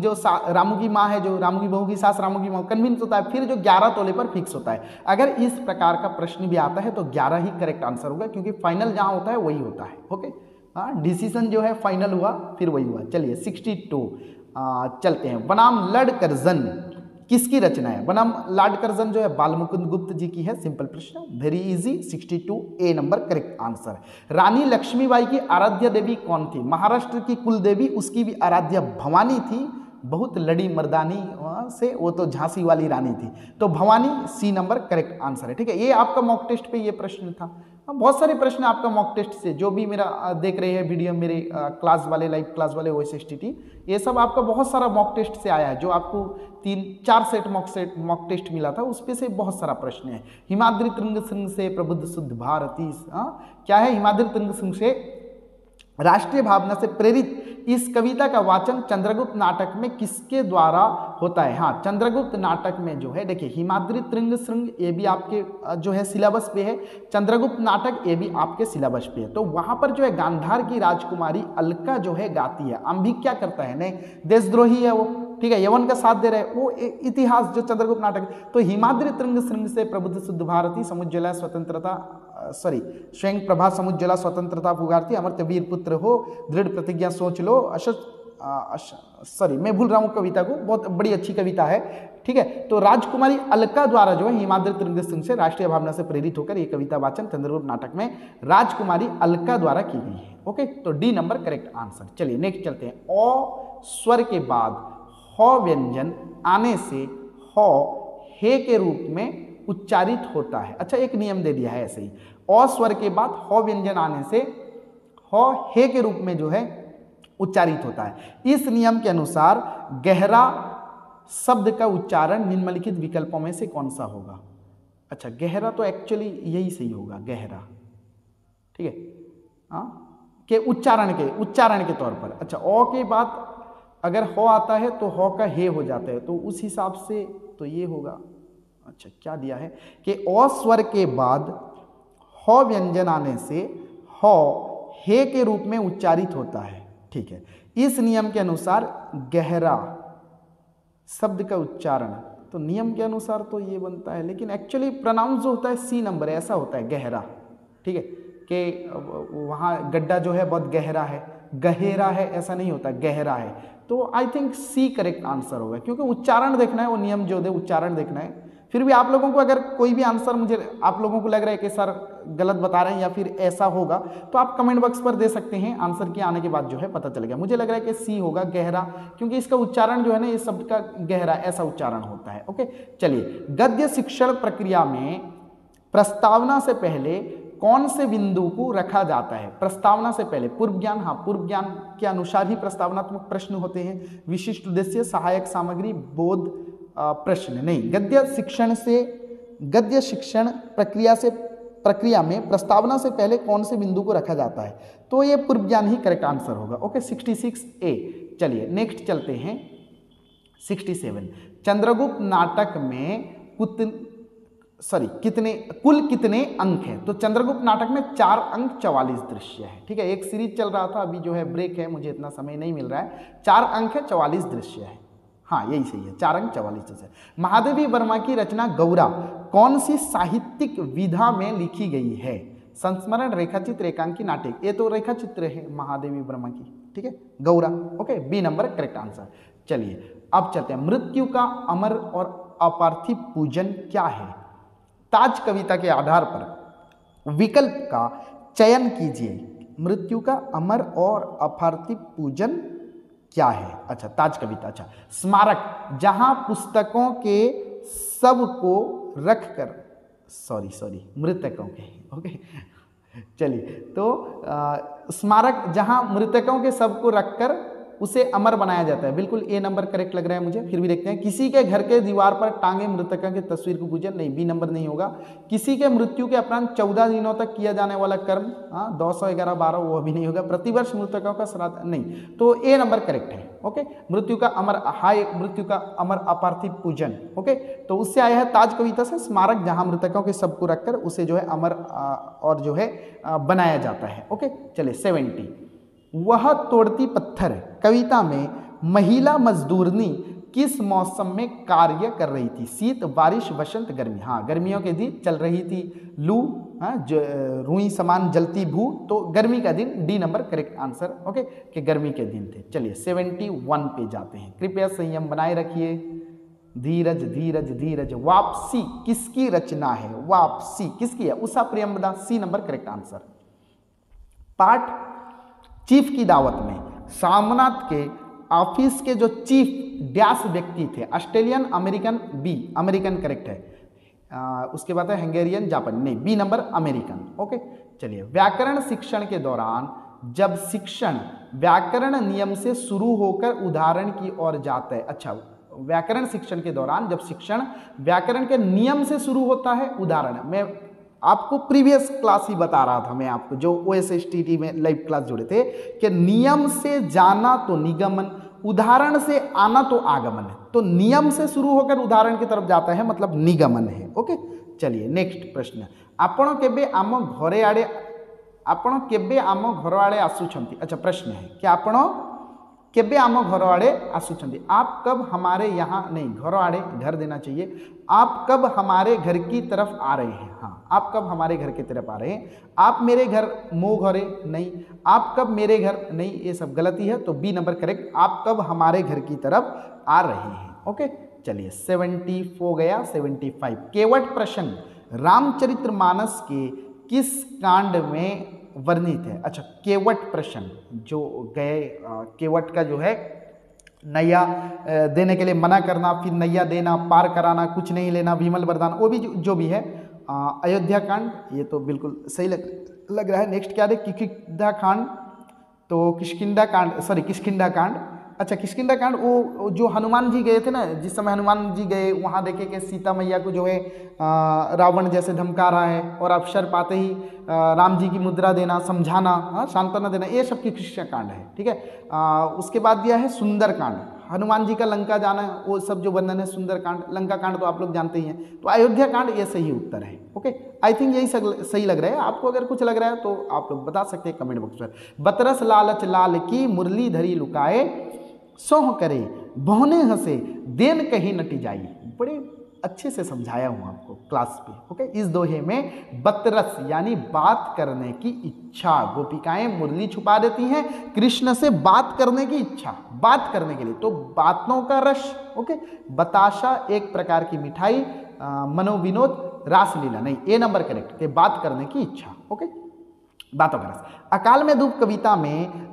की माँ है, जो रामू की बहू की सास, रामू की माँ, कन्विंस होता है, फिर जो 11 तोले पर फिक्स होता है। अगर इस प्रकार का प्रश्न भी आता है तो 11 ही करेक्ट आंसर होगा, क्योंकि फाइनल जहाँ होता है वही होता है। ओके, हाँ, डिसीजन जो है फाइनल हुआ, फिर वही हुआ। चलिए 62 चलते हैं। बनाम लड़ करजन किसकी रचना है? बनाम लाड करजन जो है बालमुकुंद गुप्त जी की है। सिंपल प्रश्न, very easy. 62 A number correct answer. Rani Laxmibai की आराध्य देवी कौन थी? महाराष्ट्र की कुल देवी, उसकी भी आराध्य भवानी थी। बहुत लड़ी मर्दानी से, वो तो झांसी वाली रानी थी, तो Bhavani C number correct answer है। ठीक है, ये आपका मॉक टेस्ट पे ये प्रश्न था। बहुत सारे प्रश्न आपका मॉक टेस्ट से, जो भी मेरा देख रहे हैं वीडियो, मेरे क्लास वाले, लाइव क्लास वाले OSSTT, ये सब आपका बहुत सारा मॉक टेस्ट से आया है। जो आपको 3-4 सेट मॉक टेस्ट मिला था, उस पे से बहुत सारा प्रश्न है। हिमाद्री तृंग सिंह से प्रबुद्ध शुद्ध भारती, क्या है? हिमाद्री तृंग सिंह से राष्ट्रीय भावना से प्रेरित इस कविता का वाचन चंद्रगुप्त नाटक में किसके द्वारा होता है? हाँ, चंद्रगुप्त नाटक में जो है, देखिए हिमाद्री तृंग श्रृंग ये भी आपके जो है सिलेबस पे है, चंद्रगुप्त नाटक ये भी आपके सिलेबस पे है। तो वहां पर जो है गांधार की राजकुमारी अलका जो है गाती है। अंबिक क्या करता है? नहीं, देशद्रोही है वो। ठीक है, यवन का साथ दे रहे हैं, वो इतिहास जो चंद्रगुप्त नाटक। तो हिमाद्री तृंग श्रृंग से प्रबुद्ध शुद्ध भारती, समुज्ज्वला स्वतंत्रता स्वयं प्रभा समुज्ज्वला स्वतंत्रता पुकारती, अमर्त्य वीर पुत्र हो, दृढ़ प्रतिज्ञा सोच लो, मैं भूल रहा हूँ कविता को, बहुत बड़ी अच्छी कविता है। ठीक है, तो राजकुमारी अलका द्वारा जो है हिमाद्री तृंग श्रृंग से राष्ट्रीय भावना से प्रेरित होकर ये कविता वाचन चंद्रगुप्त नाटक में राजकुमारी अलका द्वारा की गई है। ओके, तो डी नंबर करेक्ट आंसर। चलिए नेक्स्ट चलते हैं। ओ स्वर के बाद ह व्यंजन आने से ह हे के रूप में उच्चारित होता है। अच्छा, एक नियम दे दिया है ऐसे ही, अ स्वर के बाद ह व्यंजन आने से ह हे के रूप में जो है उच्चारित होता है। इस नियम के अनुसार गहरा शब्द का उच्चारण निम्नलिखित विकल्पों में से कौन सा होगा? अच्छा, गहरा तो एक्चुअली यही सही होगा, गहरा। ठीक है, के उच्चारण के तौर पर। अच्छा, ओ के बाद अगर हो आता है तो हो का हे हो जाता है, तो उस हिसाब से तो ये होगा। अच्छा, क्या दिया है कि ओ स्वर के बाद हो व्यंजन आने से हो हे के रूप में उच्चारित होता है। ठीक है, इस नियम के अनुसार गहरा शब्द का उच्चारण, तो नियम के अनुसार तो ये बनता है, लेकिन एक्चुअली प्रोनाउंस जो होता है सी नंबर है, ऐसा होता है गहरा। ठीक है, कि वहाँ गड्ढा जो है बहुत गहरा है, गहेरा है ऐसा नहीं होता, गहरा है। तो I think C correct answer होगा, क्योंकि उच्चारण देखना है, वो नियम जो दे उच्चारण देखना है। फिर भी आप लोगों को अगर कोई भी आंसर मुझे आप लोगों को लग रहा है कि सर गलत बता रहे हैं या फिर ऐसा होगा, तो आप कमेंट बॉक्स पर दे सकते हैं, आंसर के आने के बाद जो है पता चलेगा। मुझे लग रहा है कि सी होगा, गहरा, क्योंकि इसका उच्चारण जो है ना, इस शब्द का गहरा ऐसा उच्चारण होता है। ओके, चलिए, गद्य शिक्षण प्रक्रिया में प्रस्तावना से पहले कौन से बिंदु को रखा जाता है? प्रस्तावना से पहले पूर्व ज्ञान, हाँ पूर्व ज्ञान के अनुसार ही प्रस्तावनात्मक प्रश्न होते हैं। विशिष्ट उद्देश्य, सहायक सामग्री, बोध प्रश्न नहीं। गद्य शिक्षण प्रक्रिया में प्रस्तावना से पहले कौन से बिंदु को रखा जाता है? तो ये पूर्व ज्ञान ही करेक्ट आंसर होगा। Okay, 66A। चलिए नेक्स्ट चलते हैं 67। चंद्रगुप्त नाटक में कुल कितने अंक हैं? तो चंद्रगुप्त नाटक में 4 अंक 44 दृश्य है। ठीक है, एक सीरीज चल रहा था, अभी जो है ब्रेक है, मुझे इतना समय नहीं मिल रहा है। 4 अंक है, 44 दृश्य है। हाँ, यही सही है, 4 अंक 44 दृश्य। महादेवी वर्मा की रचना गौरा कौन सी साहित्यिक विधा में लिखी गई है? संस्मरण, रेखाचित्र, रेखांकी, नाटक। ये तो रेखाचित्र है महादेवी वर्मा की। ठीक है, Gaura. Okay, B number correct answer. चलिए अब चलते हैं। मृत्यु का अमर और अपार्थिव पूजन क्या है? ताज कविता के आधार पर विकल्प का चयन कीजिए। मृत्यु का अमर और अपार्थिव पूजन क्या है? अच्छा, ताज कविता। अच्छा, स्मारक जहां पुस्तकों के सब को रखकर, मृतकों के। ओके, चलिए, तो स्मारक जहां मृतकों के सब को रखकर उसे अमर बनाया जाता है। बिल्कुल ए नंबर करेक्ट लग रहा है मुझे। फिर भी देखते हैं। किसी के घर के दीवार पर टांगे मृतकों की तस्वीर को पूजन, नहीं, बी नंबर नहीं होगा। किसी के मृत्यु के उपरांत 14 दिनों तक किया जाने वाला कर्म, 211-12, वो भी नहीं होगा। प्रतिवर्ष मृतकों का श्राद्ध, नहीं, तो ए नंबर करेक्ट है। ओके, मृत्यु का अमर अपार्थिव पूजन। ओके, तो उससे आया है ताज कविता से, स्मारक जहां मृतकों के सब को रखकर उसे जो है अमर और जो है बनाया जाता है। ओके, चलिए 70। वह तोड़ती पत्थर कविता में महिला मजदूरनी किस मौसम में कार्य कर रही थी? शीत, बारिश, वसंत, गर्मी। हाँ, गर्मियों के दिन चल रही थी लू, रुई समान जलती भू, तो गर्मी का दिन, D number correct answer. Okay, कि गर्मी के दिन थे। चलिए 71 पे जाते हैं। कृपया संयम बनाए रखिए। धीरज धीरज धीरज। वापसी किसकी रचना है? वापसी किसकी है? Usha Priyamvada, C number correct answer. पाठ चीफ की दावत में सामनाथ के ऑफिस के जो चीफ डैश व्यक्ति थे, Australian, American, B American correct है। उसके बाद है हंगेरियन, जापानी, नहीं, बी नंबर अमेरिकन। ओके, चलिए, व्याकरण शिक्षण के दौरान जब शिक्षण व्याकरण नियम से शुरू होकर उदाहरण की ओर जाता है। अच्छा, व्याकरण शिक्षण के दौरान जब शिक्षण व्याकरण के नियम से शुरू होता है, उदाहरण, मैं आपको प्रीवियस क्लास ही बता रहा था, मैं आपको जो OSSTT में लाइव क्लास जुड़े थे, कि नियम से जाना तो निगमन, उदाहरण से आना तो आगमन है। तो नियम से शुरू होकर उदाहरण की तरफ जाता है, मतलब निगमन है। ओके, चलिए नेक्स्ट प्रश्न। आपण केबे आम घरे आड़े आसुछंती? अच्छा, प्रश्न है कि आपण केबे आम घर आड़े आसुचंदी, आप कब हमारे यहाँ, नहीं घर आड़े घर देना चाहिए, आप कब हमारे घर की तरफ आ रहे हैं, हाँ आप कब हमारे घर की तरफ आ रहे हैं, आप मेरे घर मो घरे नहीं, आप कब मेरे घर नहीं, ये सब गलती है, तो बी नंबर करेक्ट, आप कब हमारे घर की तरफ आ रहे हैं। ओके चलिए 74 गया। 75 केवट प्रसंग रामचरितमानस के किस कांड में वर्णित है। अच्छा केवट प्रसंग जो गए, केवट का जो है नैया देने के लिए मना करना, फिर नैया देना, पार कराना, कुछ नहीं लेना, विमल वरदान, वो भी जो भी है अयोध्या कांड, ये तो बिल्कुल सही लग रहा है। नेक्स्ट क्या है किष्किंधा कांड, तो किष्किंधा कांड सॉरी किष्किंधा कांड, अच्छा किष्किंधा कांड वो जो हनुमान जी गए थे ना, जिस समय हनुमान जी गए वहाँ देखे कि सीता मैया को जो है रावण जैसे धमका रहा है, और अवसर पाते ही राम जी की मुद्रा देना, समझाना, हाँ सांत्वना देना, ये सब किष्किंधा कांड है। ठीक है उसके बाद दिया है सुंदर कांड, हनुमान जी का लंका जाना, वो सब जो वर्णन है सुंदर कांड, लंका कांड तो आप लोग जानते ही हैं, तो अयोध्या कांड ये सही उत्तर है। ओके आई थिंक यही सही लग रहा है, आपको अगर कुछ लग रहा है तो आप लोग बता सकते हैं कमेंट बॉक्स पर। बतरस लालच लाल की मुरली धरी लुकाए, सोह करे बहुने हंसे देन कहीं नटी जाई, बड़े अच्छे से समझाया हूँ आपको क्लास पे। ओके इस दोहे में बतरस यानी बात करने की इच्छा, गोपिकाएं मुरली छुपा देती हैं कृष्ण से बात करने की इच्छा, बात करने के लिए, तो बातों का रस। ओके बताशा एक प्रकार की मिठाई, मनोविनोद रासलीला, नहीं ए नंबर करेक्ट के बात करने की इच्छा। ओके बातों का रस। अकाल में दूब कविता में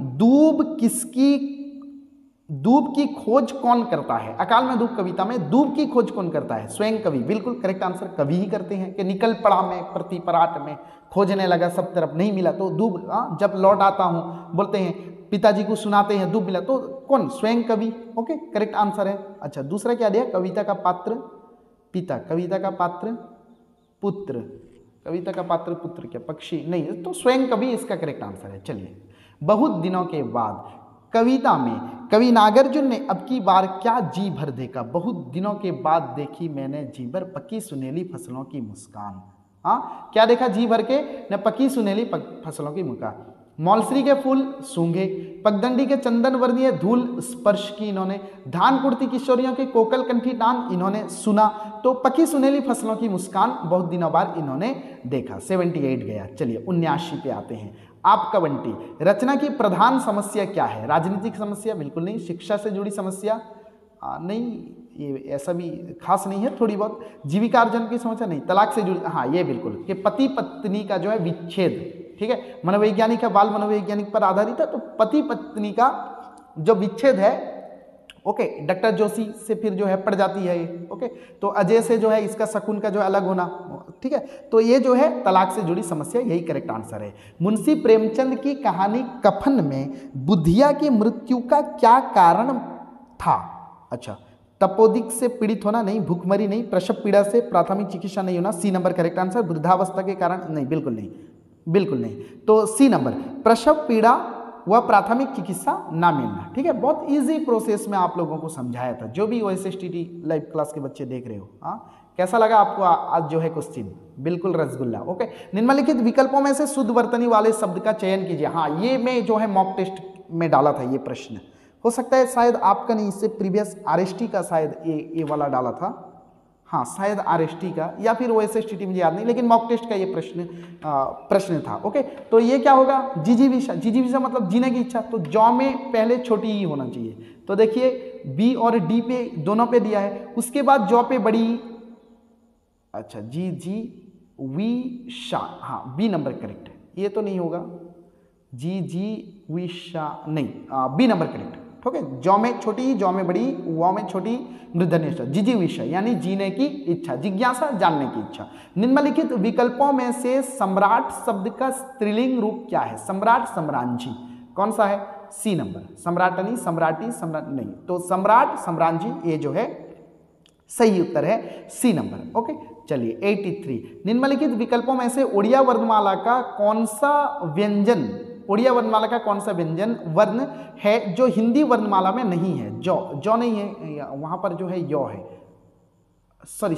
दूब की खोज कौन करता है। अकाल में दूब कविता में दूब की खोज कौन करता है, स्वयं कवि। बिल्कुल करेक्ट आंसर कवि ही करते हैं कि निकल पड़ा मैं प्रति पराट में, खोजने लगा सब तरफ नहीं मिला, तो दूब जब लौट आता हूँ बोलते हैं पिताजी को सुनाते हैं दूब मिला, तो कौन, स्वयं कवि। ओके करेक्ट आंसर है। अच्छा दूसरा क्या दिया, कविता का पात्र पिता, कविता का पात्र पुत्र, कविता का पात्र पुत्र क्या पक्षी, नहीं तो स्वयं कवि इसका करेक्ट आंसर है। चलिए बहुत दिनों के बाद कविता में कवि नागार्जुन ने अब की बार क्या जी भर देखा, बहुत दिनों के बाद देखी मैंने जी भर पकी सुनेली फसलों की मुस्कान। हाँ क्या देखा जी भर के, न पकी सुनेली फसलों की मुस्कान। मौलसरी के फूल सूंघे, पगडंडी के चंदन वर्णीय धूल स्पर्श की इन्होंने, धान कुर्ती किशोरियों के कोकल कंठी टान इन्होंने सुना, तो पकी सुनेली फसलों की मुस्कान बहुत दिनों बाद इन्होंने देखा। 78 गया। चलिए 79 पे आते हैं। आपका बंटी, रचना की प्रधान समस्या क्या है। राजनीतिक समस्या बिल्कुल नहीं, शिक्षा से जुड़ी समस्या नहीं, ये ऐसा भी खास नहीं है, थोड़ी बहुत जीविकार्जन की समस्या नहीं, तलाक से जुड़ी, हाँ ये बिल्कुल कि पति पत्नी का जो है विच्छेद। ठीक है मनोवैज्ञानिक है, बाल मनोवैज्ञानिक पर आधारित है, तो पति पत्नी का जो विच्छेद है, ओके डॉक्टर जोशी से फिर जो है पड़ जाती है ये। ओके तो अजय से जो है इसका शकुन का जो है अलग होना, ठीक है, तो ये जो है तलाक से जुड़ी समस्या, यही करेक्ट आंसर है। मुंशी प्रेमचंद की कहानी कफन में बुधिया की मृत्यु का क्या कारण था। अच्छा तपोदिक से पीड़ित होना नहीं, भूखमरी नहीं, प्रसव पीड़ा से प्राथमिक चिकित्सा नहीं होना, सी नंबर करेक्ट आंसर। वृद्धावस्था के कारण नहीं, बिल्कुल नहीं, बिल्कुल नहीं, तो सी नंबर प्रसव पीड़ा वह प्राथमिक चिकित्सा ना मिलना। ठीक है बहुत इजी प्रोसेस में आप लोगों को समझाया था, जो भी OSSTT लाइव क्लास के बच्चे देख रहे हो। हाँ कैसा लगा आपको आज जो है क्वेश्चन, बिल्कुल रसगुल्ला। ओके निम्नलिखित विकल्पों में से शुद्ध वर्तनी वाले शब्द का चयन कीजिए। हाँ ये मैं जो है मॉक टेस्ट में डाला था ये प्रश्न, हो सकता है शायद आपका नहीं, इससे प्रीवियस RST का शायद ये वाला डाला था, हाँ शायद RST का या फिर OSSTT मुझे याद नहीं, लेकिन मॉक टेस्ट का ये प्रश्न था। ओके तो ये क्या होगा, जिजीविषा मतलब जीने की इच्छा, तो जौ में पहले छोटी ही होना चाहिए, तो देखिए बी और डी पे दोनों पे दिया है, उसके बाद जौ पे बड़ी, अच्छा जिजीविषा, हाँ बी नंबर करेक्ट है, ये तो नहीं होगा, जिजीविषा नहीं, बी नंबर करेक्ट। ठीक है जौ में छोटी, जौ में बड़ी, व में छोटी, मूर्धन्य जिजीविषा यानी जीने की इच्छा, जिज्ञासा जानने की इच्छा। निम्नलिखित विकल्पों में से सम्राट शब्द का स्त्रीलिंग रूप क्या है। सम्राट सम्रांझी, कौन सा है, सी नंबर, सम्राटनी सम्राटी सम्राट नहीं, तो सम्राट सम्रांझी ये जो है सही उत्तर है सी नंबर। ओके चलिए 83 निम्नलिखित विकल्पों में से उड़िया वर्णमाला का कौन सा व्यंजन, उड़िया वर्णमाला का कौन सा व्यंजन वर्ण है जो हिंदी वर्णमाला में नहीं है। जौ नहीं है, वहां पर जो है यो है, सॉरी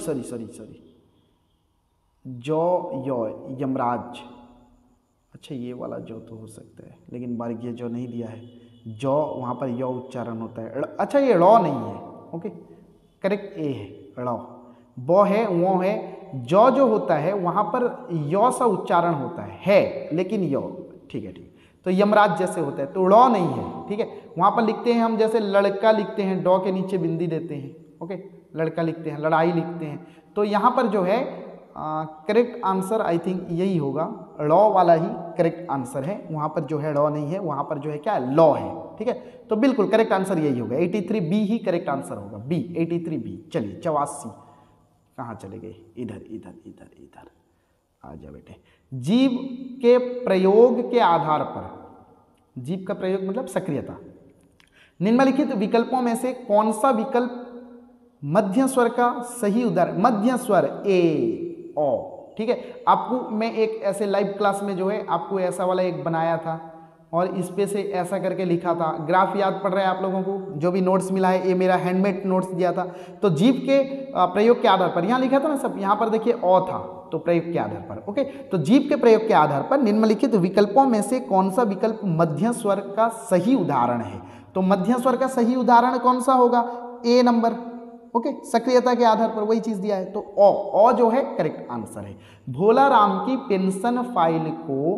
जौ यो यमराज, अच्छा ये वाला जो तो हो सकता है, लेकिन वर्गीय जो नहीं दिया है, जौ, वहाँ पर यौ उच्चारण होता है। अच्छा ये ड़ नहीं है, ओके करेक्ट ए है ड़। बौ है, वो है, जौ जो होता है वहाँ पर यौ सा उच्चारण होता है लेकिन यौ, ठीक है ठीक। तो यमराज जैसे होता है, तो ड़ नहीं है, ठीक है। वहाँ पर लिखते हैं हम जैसे लड़का लिखते हैं, डॉ के नीचे बिंदी देते हैं, ओके लड़का लिखते हैं, लड़ाई लिखते हैं। तो यहाँ पर जो है करेक्ट आंसर आई थिंक यही होगा, ड़ वाला ही करेक्ट आंसर है। वहाँ पर जो है ड़ नहीं है, वहाँ पर जो है क्या है लॉ है, ठीक है। तो बिल्कुल करेक्ट आंसर यही होगा, 83 बी ही करेक्ट आंसर होगा, बी 83 बी। चलिए 84 कहाँ चले गए, इधर इधर इधर इधर आ जा बेटे। जीव के प्रयोग के आधार पर, जीव का प्रयोग मतलब सक्रियता, निम्नलिखित विकल्पों में से कौन सा विकल्प मध्य स्वर का सही उदाहरण, मध्य स्वर ए ओ, ठीक है। आपको मैं एक ऐसे लाइव क्लास में जो है आपको ऐसा वाला एक बनाया था और इस पे से ऐसा करके लिखा था। ग्राफ याद पड़ रहा है आप लोगों को, जो भी नोट्स मिला है, ये मेरा हैंडमेड नोट्स दिया था। तो जीव के प्रयोग के आधार पर यहाँ लिखा था ना सब, यहाँ पर देखिए ओ था, तो प्रयोग के आधार पर, ओके। तो जीव के प्रयोग के आधार पर निम्नलिखित विकल्पों में से कौन सा विकल्प मध्य स्वर का सही उदाहरण है। तो मध्य स्वर का सही उदाहरण कौन सा होगा, ए नंबर, ओके सक्रियता के आधार पर वही चीज दिया है, तो ओ जो है करेक्ट आंसर है। भोला राम की पेंशन फाइल को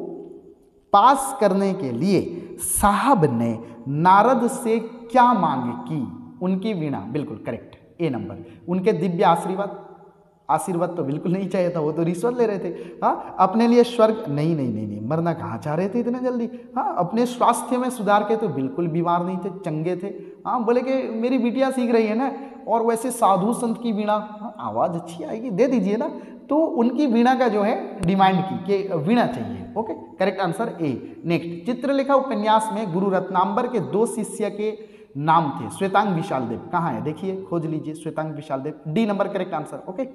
पास करने के लिए साहब ने नारद से क्या मांग की, उनकी वीणा, बिल्कुल करेक्ट ए नंबर। उनके दिव्य आशीर्वाद, आशीर्वाद तो बिल्कुल नहीं चाहिए था, वो तो रिश्वत ले रहे थे। हाँ अपने लिए स्वर्ग, नहीं नहीं नहीं नहीं, मरना कहाँ चाह रहे थे इतने जल्दी। हाँ अपने स्वास्थ्य में सुधार के, तो बिल्कुल बीमार नहीं थे, चंगे थे। हाँ बोले कि मेरी बिटिया सीख रही है ना, और वैसे साधु संत की वीणा, हाँ, आवाज़ अच्छी आएगी, दे दीजिए ना। तो उनकी वीणा का जो है डिमांड की कि वीणा चाहिए, okay correct answer A. Next, Chitralekha उपन्यास में गुरु रत्नांबर के 2 शिष्य के नाम थे। श्वेतांग विशाल देव कहाँ है, देखिए खोज लीजिए, Shwetang Vishal Dev, D number correct answer, okay.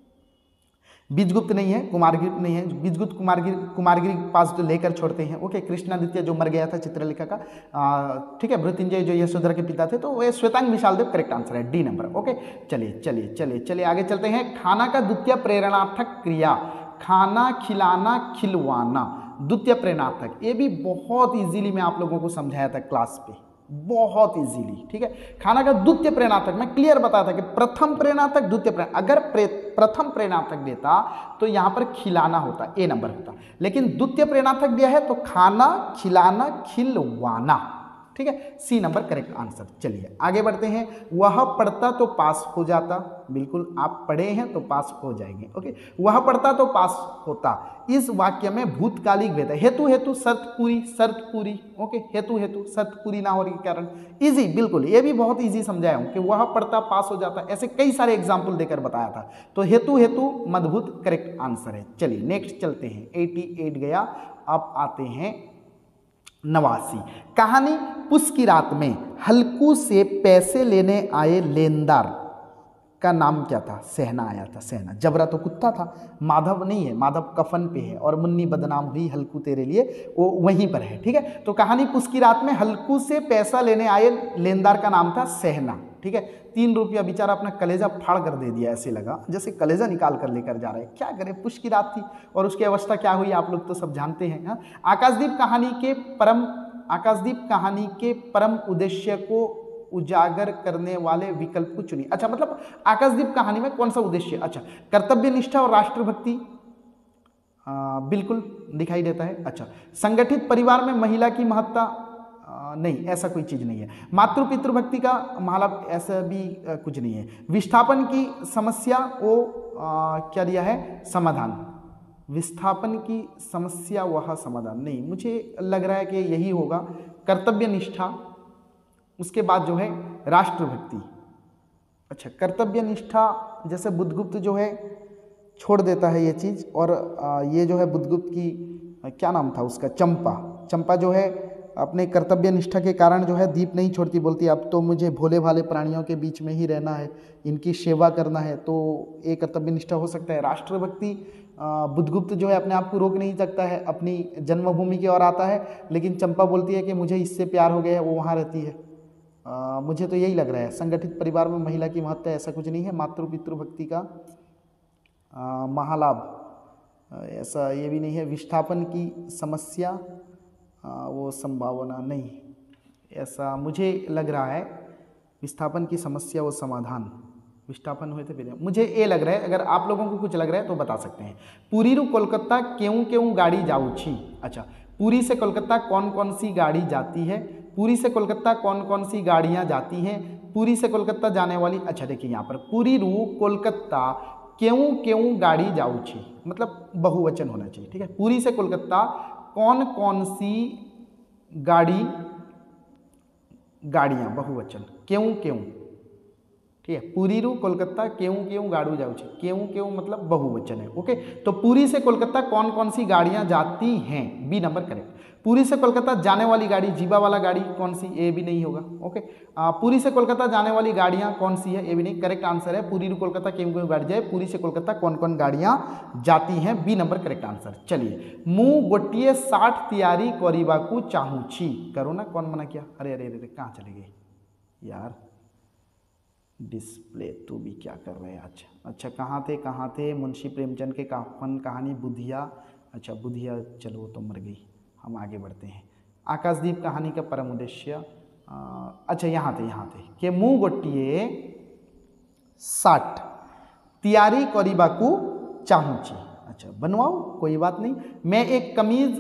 Beejgupta नहीं है, कुमारगिरी नहीं है, बीजगुप्त कुमारगिरी के पास जो लेकर छोड़ते हैं, ओके। कृष्णादित्य जो मर गया था चित्रलेखा का, ठीक है। मृत्युंजय जो यशोधरा के पिता थे, तो वे श्वेतांग विशाल देव करेक्ट आंसर है, डी नंबर, ओके। चलिए चलिए चलिए चलिए आगे चलते हैं। खाना का द्वितीय प्रेरणार्थक क्रिया, खाना खिलाना खिलवाना, द्वितीय प्रेरणार्थक, ये भी बहुत इजीली मैं आप लोगों को समझाया था क्लास पे, बहुत इजीली, ठीक है। खाना का द्वितीय प्रेरणार्थक मैं क्लियर बताया था कि प्रथम प्रेरणार्थक द्वितीय प्रेरणार्थक, अगर प्रथम प्रेरणार्थक देता तो यहां पर खिलाना होता, ए नंबर होता, लेकिन द्वितीय प्रेरणार्थक दिया है तो खाना खिलाना खिलवाना, ठीक है, सी नंबर करेक्ट आंसर। चलिए आगे बढ़ते हैं। वह पढ़ता तो पास हो जाता, बिल्कुल आप पढ़े हैं तो पास हो जाएंगे, ओके। वह पढ़ता तो पास होता, इस वाक्य में भूतकालिक भेद है। हेतु हेतु शर्त पूरी, ओके। हेतु हेतु शर्त पूरी ना होने के कारण, इजी, बिल्कुल ये भी बहुत इजी समझाया हूं कि वह पढ़ता पास हो जाता, ऐसे कई सारे एग्जाम्पल देकर बताया था। तो हेतु हेतु मदभूत करेक्ट आंसर है। चलिए नेक्स्ट चलते हैं, 88 गया, अब आते हैं 89। कहानी पुस की रात में हल्कू से पैसे लेने आए लेनदार का नाम क्या था, सहना आया था, सहना। जबरा तो कुत्ता था, माधव नहीं है, माधव कफन पे है, और मुन्नी बदनाम हुई हल्कू तेरे लिए, वो वहीं पर है, ठीक है। तो कहानी पुस की रात में हल्कू से पैसा लेने आए लेनदार का नाम था सहना, ठीक है। 3 रुपया, बेचारा अपना कलेजा फाड़ कर दे दिया, ऐसे लगा जैसे कलेजा निकाल कर लेकर जा रहे हैं। क्या करे, पुष की रात थी और उसकी अवस्था क्या हुई आप लोग तो सब जानते हैं। हाँ? आकाशदीप कहानी के परम उद्देश्य को उजागर करने वाले विकल्प को चुनिए। अच्छा, मतलब आकाशदीप कहानी में कौन सा उद्देश्य? अच्छा, कर्तव्य निष्ठा और राष्ट्रभक्ति, बिल्कुल दिखाई देता है। अच्छा, संगठित परिवार में महिला की महत्ता, नहीं, ऐसा कोई चीज नहीं है। मातृ पितृभक्ति का महालाभ, ऐसा भी कुछ नहीं है। विस्थापन की समस्या वो क्या दिया है, समाधान। विस्थापन की समस्या वह समाधान, नहीं, मुझे लग रहा है कि यही होगा, कर्तव्य निष्ठा, उसके बाद जो है राष्ट्रभक्ति। अच्छा, कर्तव्य निष्ठा जैसे बुद्धगुप्त जो है छोड़ देता है ये चीज, और ये जो है बुद्धगुप्त की क्या नाम था उसका, चंपा जो है अपने कर्तव्य निष्ठा के कारण जो है दीप नहीं छोड़ती, बोलती अब तो मुझे भोले भाले प्राणियों के बीच में ही रहना है, इनकी सेवा करना है, तो एक कर्तव्य निष्ठा हो सकता है। राष्ट्रभक्ति, बुद्धगुप्त जो है अपने आप को रोक नहीं सकता है, अपनी जन्मभूमि की ओर आता है, लेकिन चंपा बोलती है कि मुझे इससे प्यार हो गया है, वो वहाँ रहती है। मुझे तो यही लग रहा है, संगठित परिवार में महिला की महत्ता, ऐसा कुछ नहीं है। मातृ पितृभक्ति का महालाभ, ऐसा ये भी नहीं है। विस्थापन की समस्या, वो संभावना नहीं, ऐसा मुझे लग रहा है। विस्थापन की समस्या व समाधान, विस्थापन हुए थे फिर, मुझे ये लग रहा है। अगर आप लोगों को कुछ लग रहा है तो बता सकते हैं। पुरी रू कोलकाता क्यों क्यों गाड़ी जाऊछी। अच्छा, पुरी से कोलकाता कौन कौन सी गाड़ी जाती है, पुरी से कोलकाता कौन कौन सी गाड़ियां जाती हैं, पुरी से कोलकाता जाने वाली। अच्छा देखिए यहाँ पर पुरी रू कोलकाता क्यों क्यों गाड़ी जाऊछी, मतलब बहुवचन होना चाहिए। ठीक है, पुरी से कोलकाता कौन कौन सी गाड़ियां, बहुवचन, क्यों क्यों। ठीक है, पुरी रू कोलकाता क्यों क्यों गाड़ू जाऊछी, क्यों क्यों मतलब बहुवचन है। ओके, तो पुरी से कोलकाता कौन कौन सी गाड़ियां जाती हैं, बी नंबर करेक्ट। पुरी से कोलकाता जाने वाली गाड़ी, जीवा वाला गाड़ी कौन सी, ए भी नहीं होगा। ओके, पुरी से कोलकाता जाने वाली गाड़ियां कौन सी है, ए भी नहीं। करेक्ट आंसर है पुरी रू कोलकाता क्यों क्यों गाड़ी जाए, पुरी से कोलकाता कौन कौन गाड़ियां जाती हैं, बी नंबर करेक्ट आंसर। चलिए, मु गोटिए 60 तैयारी करिबाकू चाहूची, करो ना, कौन मना किया। अरे अरे अरे कहाँ चले गए यार, डिस्प्ले तो भी क्या कर रहे हैं। अच्छा कहाँ थे, मुंशी प्रेमचंद के कफन कहानी, बुधिया। अच्छा बुधिया, चलो वो तो मर गई, हम आगे बढ़ते हैं। आकाशदीप कहानी का परम उद्देश्य, अच्छा यहाँ थे कि मु गोटिए 60 तैयारी करिबाकू चाहूची। अच्छा बनवाओ, कोई बात नहीं। मैं एक कमीज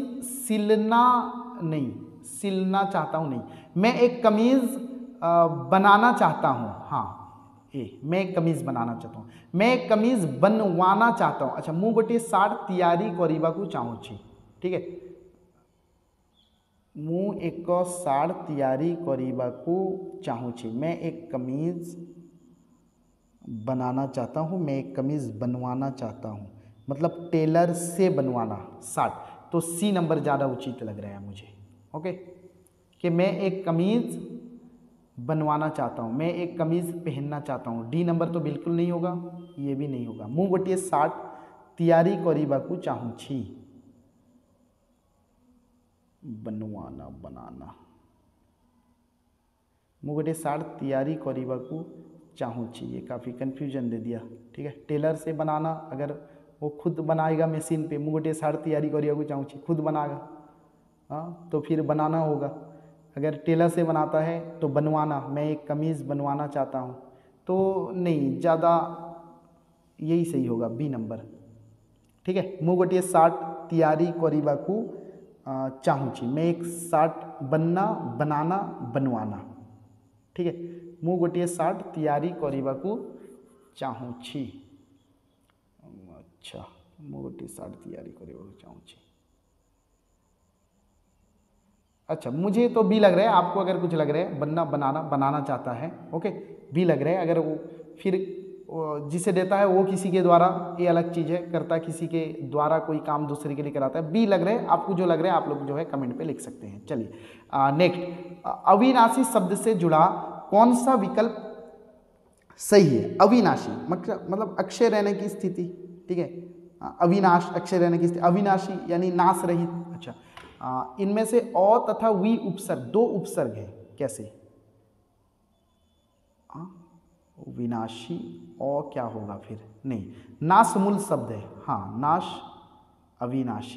सिलना चाहता हूँ नहीं, मैं एक कमीज बनाना चाहता हूँ। हाँ मैं एक कमीज बनाना चाहता हूँ, मैं एक कमीज बनवाना चाहता हूँ। अच्छा मु गोटे 60 तैयारी करिबाकू चाहूची। ठीक है, मु एक 60 तैयारी करिबाकू चाहूची, मैं एक कमीज बनाना चाहता हूँ, मैं एक कमीज बनवाना चाहता हूँ, मतलब टेलर से बनवाना 60, तो सी नंबर ज़्यादा उचित लग रहा है मुझे। ओके, कि मैं एक कमीज बनवाना चाहता हूँ, मैं एक कमीज पहनना चाहता हूँ। डी नंबर तो बिल्कुल नहीं होगा, ये भी नहीं होगा। मु गोटिए 60 तैयारी करिबाकू चाहूची, बनवाना बनाना, मु गोटिए 60 तैयारी करिबाकू चाहूची, ये काफ़ी कन्फ्यूजन दे दिया। ठीक है, टेलर से बनाना, अगर वो खुद बनाएगा मशीन पे, मु गोटिए 60 तैयारी करिबाकू चाहूची, खुद बनाएगा, हाँ तो फिर बनाना होगा। अगर टेलर से बनाता है तो बनवाना, मैं एक कमीज़ बनवाना चाहता हूँ, तो नहीं, ज़्यादा यही सही होगा, बी नंबर। ठीक है, मु गोटिए 60 तैयारी करिबाकू चाहूची, मैं एक 60 बनना बनाना बनवाना। ठीक है, मु गोटिए 60 तैयारी करिबाकू चाहूची। अच्छा मु गोटिए 60 तैयारी करिबाकू चाहूची। अच्छा मुझे तो बी लग रहा है, आपको अगर कुछ लग रहा है, बनना बनाना बनाना चाहता है। ओके, बी लग रहा है। अगर वो फिर जिसे देता है वो किसी के द्वारा, ये अलग चीज़ है, करता किसी के द्वारा कोई काम दूसरे के लिए कराता है। बी लग रहा है, आपको जो लग रहा है आप लोग जो है कमेंट पे लिख सकते हैं। चलिए नेक्स्ट, अविनाशी शब्द से जुड़ा कौन सा विकल्प सही है। अविनाशी मतलब अक्षय रहने की स्थिति। ठीक है, अविनाश अक्षय रहने की स्थिति, अविनाशी यानी नाश रहित। अच्छा इनमें से अ तथा वी उपसर्ग, दो उपसर्ग है, कैसे, विनाशी अ क्या होगा फिर, नहीं, नाश मूल शब्द है। हाँ नाश, अविनाशी,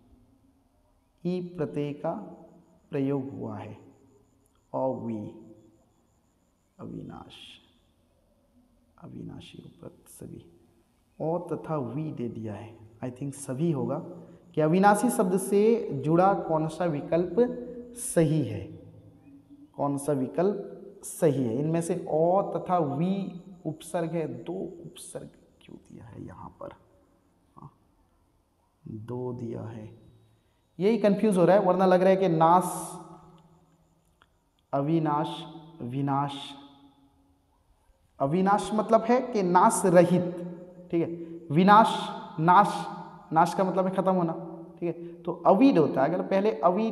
ई प्रत्यय का प्रयोग हुआ है, अवि, अविनाश, अविनाशी उपत सभी, अ तथा वी दे दिया है, आई थिंक सभी होगा। कि अविनाशी शब्द से जुड़ा कौन सा विकल्प सही है, कौन सा विकल्प सही है। इनमें से अ तथा वी उपसर्ग है, दो उपसर्ग क्यों दिया है यहाँ पर, दो दिया है, यही कंफ्यूज हो रहा है। वरना लग रहा है कि नाश, अविनाश, विनाश, अविनाश मतलब है कि नाश रहित। ठीक है, विनाश नाश, नाश का मतलब है खत्म होना। ठीक है, तो अविद होता है, अगर पहले अवि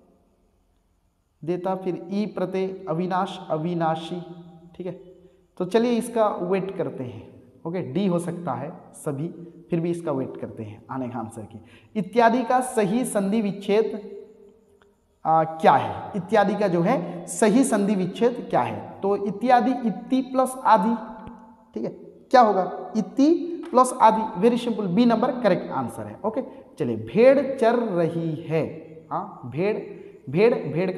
देता फिर ई प्रत्यय, अविनाश, अविनाशी। ठीक है, तो चलिए इसका वेट करते हैं। ओके, डी हो सकता है सभी, फिर भी इसका वेट करते हैं आने का आंसर की। इत्यादि का सही संधि विच्छेद क्या है, इत्यादि का जो है सही संधि विच्छेद क्या है। तो इत्यादि इत्ति प्लस आदि। ठीक है, क्या होगा, इत्ति प्लस आदि, very simple, B number correct answer है। ओके, चलिए भेड़ चर रही है, हाँ भेड़, भेड़, भेड़ का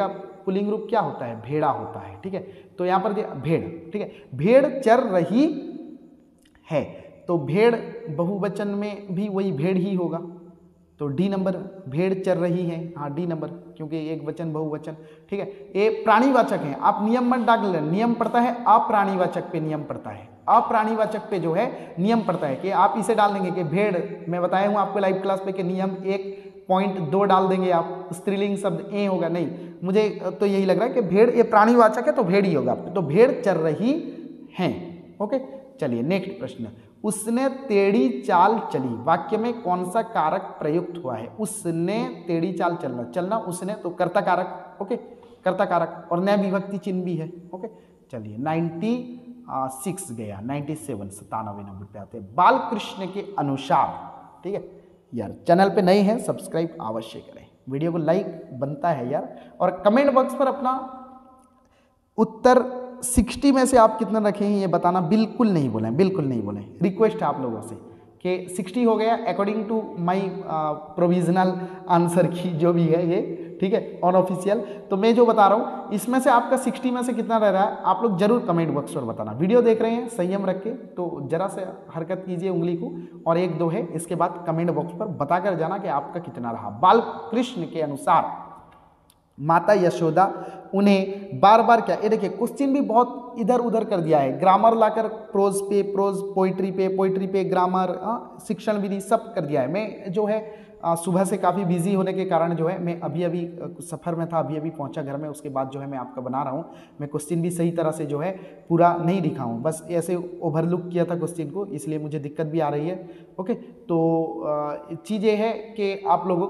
पुल्लिंग रूप क्या होता है, भेड़ा होता है, ठीक है। तो यहाँ पर भेड़, ठीक है, भेड़ चर रही है, तो भेड़ बहुवचन में भी वही भेड़ ही होगा, तो डी नंबर, भेड़ चर रही है, हाँ डी नंबर, क्योंकि एक वचन बहुवचन, ठीक है। ये प्राणीवाचक है, आप नियम मत डाल लें, नियम पड़ता है अप्राणीवाचक पे, नियम पड़ता है अप्राणीवाचक पे जो है नियम पड़ता है कि आप इसे डाल देंगे कि भेड़, मैं बताया हूँ आपको लाइव क्लास पे कि नियम 1.2 डाल देंगे आप, स्त्रीलिंग शब्द ए होगा, नहीं मुझे तो यही लग रहा है कि भेड़ ये प्राणीवाचक है तो भेड़ ही होगा, तो भेड़ चर रही हैं, ओके। चलिए नेक्स्ट प्रश्न, उसने टेढ़ी चाल चली, वाक्य में कौन सा कारक प्रयुक्त हुआ है, उसने टेढ़ी चाल चलना, चलना उसने, तो कर्ता कारक, ओके, कर्ता कारक, और नया विभक्ति चिन्ह भी है, ओके। चलिए 96 गया, 97 नंबर पे आते हैं, बाल कृष्ण के अनुसार, ठीक है यार। चैनल पे नए हैं सब्सक्राइब अवश्य करें, वीडियो को लाइक बनता है यार, और कमेंट बॉक्स पर अपना उत्तर 60 में से आप कितना रखे हैं ये बताना बिल्कुल नहीं बोलें, बिल्कुल नहीं बोलें, रिक्वेस्ट है आप लोगों से कि 60 हो गया according to my provisional answer की जो भी है ये, ठीक है, अनऑफिशियल। तो मैं जो बता रहा हूँ इसमें से आपका 60 में से कितना रह रहा है आप लोग जरूर कमेंट बॉक्स पर बताना। वीडियो देख रहे हैं संयम रख के तो जरा से हरकत कीजिए उंगली को, और 1-2 है इसके बाद कमेंट बॉक्स पर बताकर जाना कि आपका कितना रहा। बाल कृष्ण के अनुसार माता यशोदा उन्हें बार बार क्या, ये देखिए क्वेश्चन भी बहुत इधर उधर कर दिया है, ग्रामर लाकर प्रोज पे प्रोज, पोइट्री पे ग्रामर, शिक्षण विधि सब कर दिया है। मैं जो है सुबह से काफ़ी बिजी होने के कारण जो है मैं अभी सफ़र में था, अभी पहुंचा घर में, उसके बाद जो है मैं आपका बना रहा हूं। मैं क्वेश्चन भी सही तरह से जो है पूरा नहीं लिखा हूं, बस ऐसे ओवरलुक किया था क्वेश्चन को, इसलिए मुझे दिक्कत भी आ रही है, ओके। तो चीज़ ये है कि आप लोगों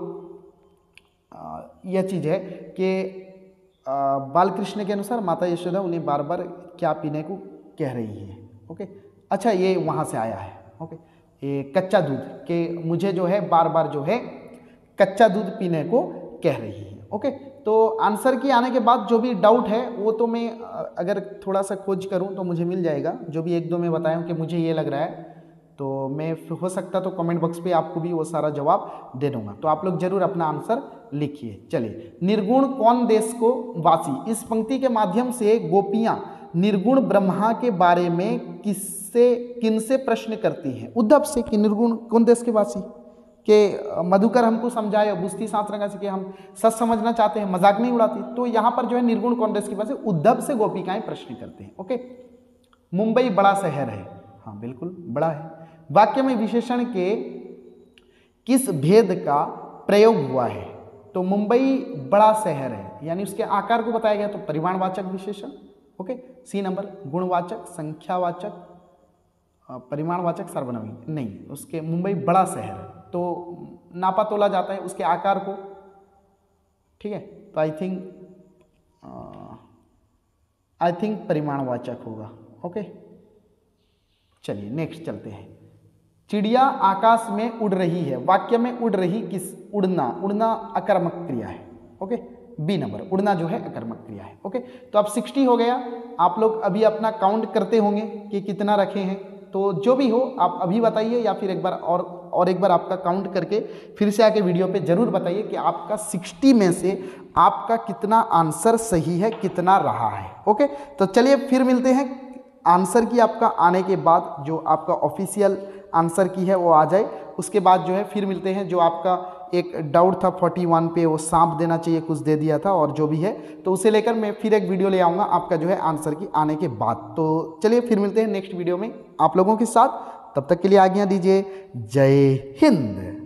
यह चीज़ है कि बालकृष्ण के अनुसार माता यशोदा उन्हें बार बार क्या पीने को कह रही है, ओके। अच्छा ये वहाँ से आया है, ओके, ये कच्चा दूध के मुझे जो है बार बार जो है कच्चा दूध पीने को कह रही है, ओके। तो आंसर की आने के बाद जो भी डाउट है वो तो मैं अगर थोड़ा सा खोज करूँ तो मुझे मिल जाएगा, जो भी 1-2 में बताया हूँ कि मुझे ये लग रहा है, तो मैं हो सकता तो कमेंट बॉक्स पे आपको भी वो सारा जवाब दे दूंगा, तो आप लोग जरूर अपना आंसर लिखिए। चलिए, निर्गुण कौन देश को वासी, इस पंक्ति के माध्यम से गोपियां निर्गुण ब्रह्मा के बारे में किनसे प्रश्न करती हैं? उद्धव से, कि निर्गुण कौन देश के वासी, के मधुकर हमको समझाए, बुस्ती शास्त्र का कि हम सच समझना चाहते हैं, मजाक नहीं उड़ाती, तो यहाँ पर जो है निर्गुण कौन देश के वासी, उद्धव से गोपिकाएं प्रश्न करते हैं, ओके। मुंबई बड़ा शहर है, हाँ बिल्कुल बड़ा है। वाक्य में विशेषण के किस भेद का प्रयोग हुआ है? तो मुंबई बड़ा शहर है यानी उसके आकार को बताया गया, तो परिमाणवाचक विशेषण, ओके। सी नंबर, गुणवाचक, संख्यावाचक, परिमाणवाचक, सर्वनामी नहीं, उसके मुंबई बड़ा शहर है तो नापा तोला जाता है उसके आकार को, ठीक है। तो आई थिंक परिमाणवाचक होगा, ओके। चलिए नेक्स्ट चलते हैं। चिड़िया आकाश में उड़ रही है, वाक्य में उड़ रही किस, उड़ना अकर्मक क्रिया है, ओके। बी नंबर, उड़ना जो है अकर्मक क्रिया है, ओके। तो अब 60 हो गया, आप लोग अभी अपना काउंट करते होंगे कि कितना रखे हैं, तो जो भी हो आप अभी बताइए या फिर एक बार और एक बार आपका काउंट करके फिर से आके वीडियो पे जरूर बताइए कि आपका 60 में से आपका कितना आंसर सही है, कितना रहा है, ओके। तो चलिए फिर मिलते हैं आंसर की आपका आने के बाद, जो आपका ऑफिशियल आंसर की है वो आ जाए, उसके बाद जो है फिर मिलते हैं। जो आपका एक डाउट था 41 पे, वो सांप देना चाहिए कुछ दे दिया था, और जो भी है तो उसे लेकर मैं फिर एक वीडियो ले आऊँगा आपका जो है आंसर की आने के बाद। तो चलिए फिर मिलते हैं नेक्स्ट वीडियो में आप लोगों के साथ, तब तक के लिए आज्ञा दीजिए, जय हिंद।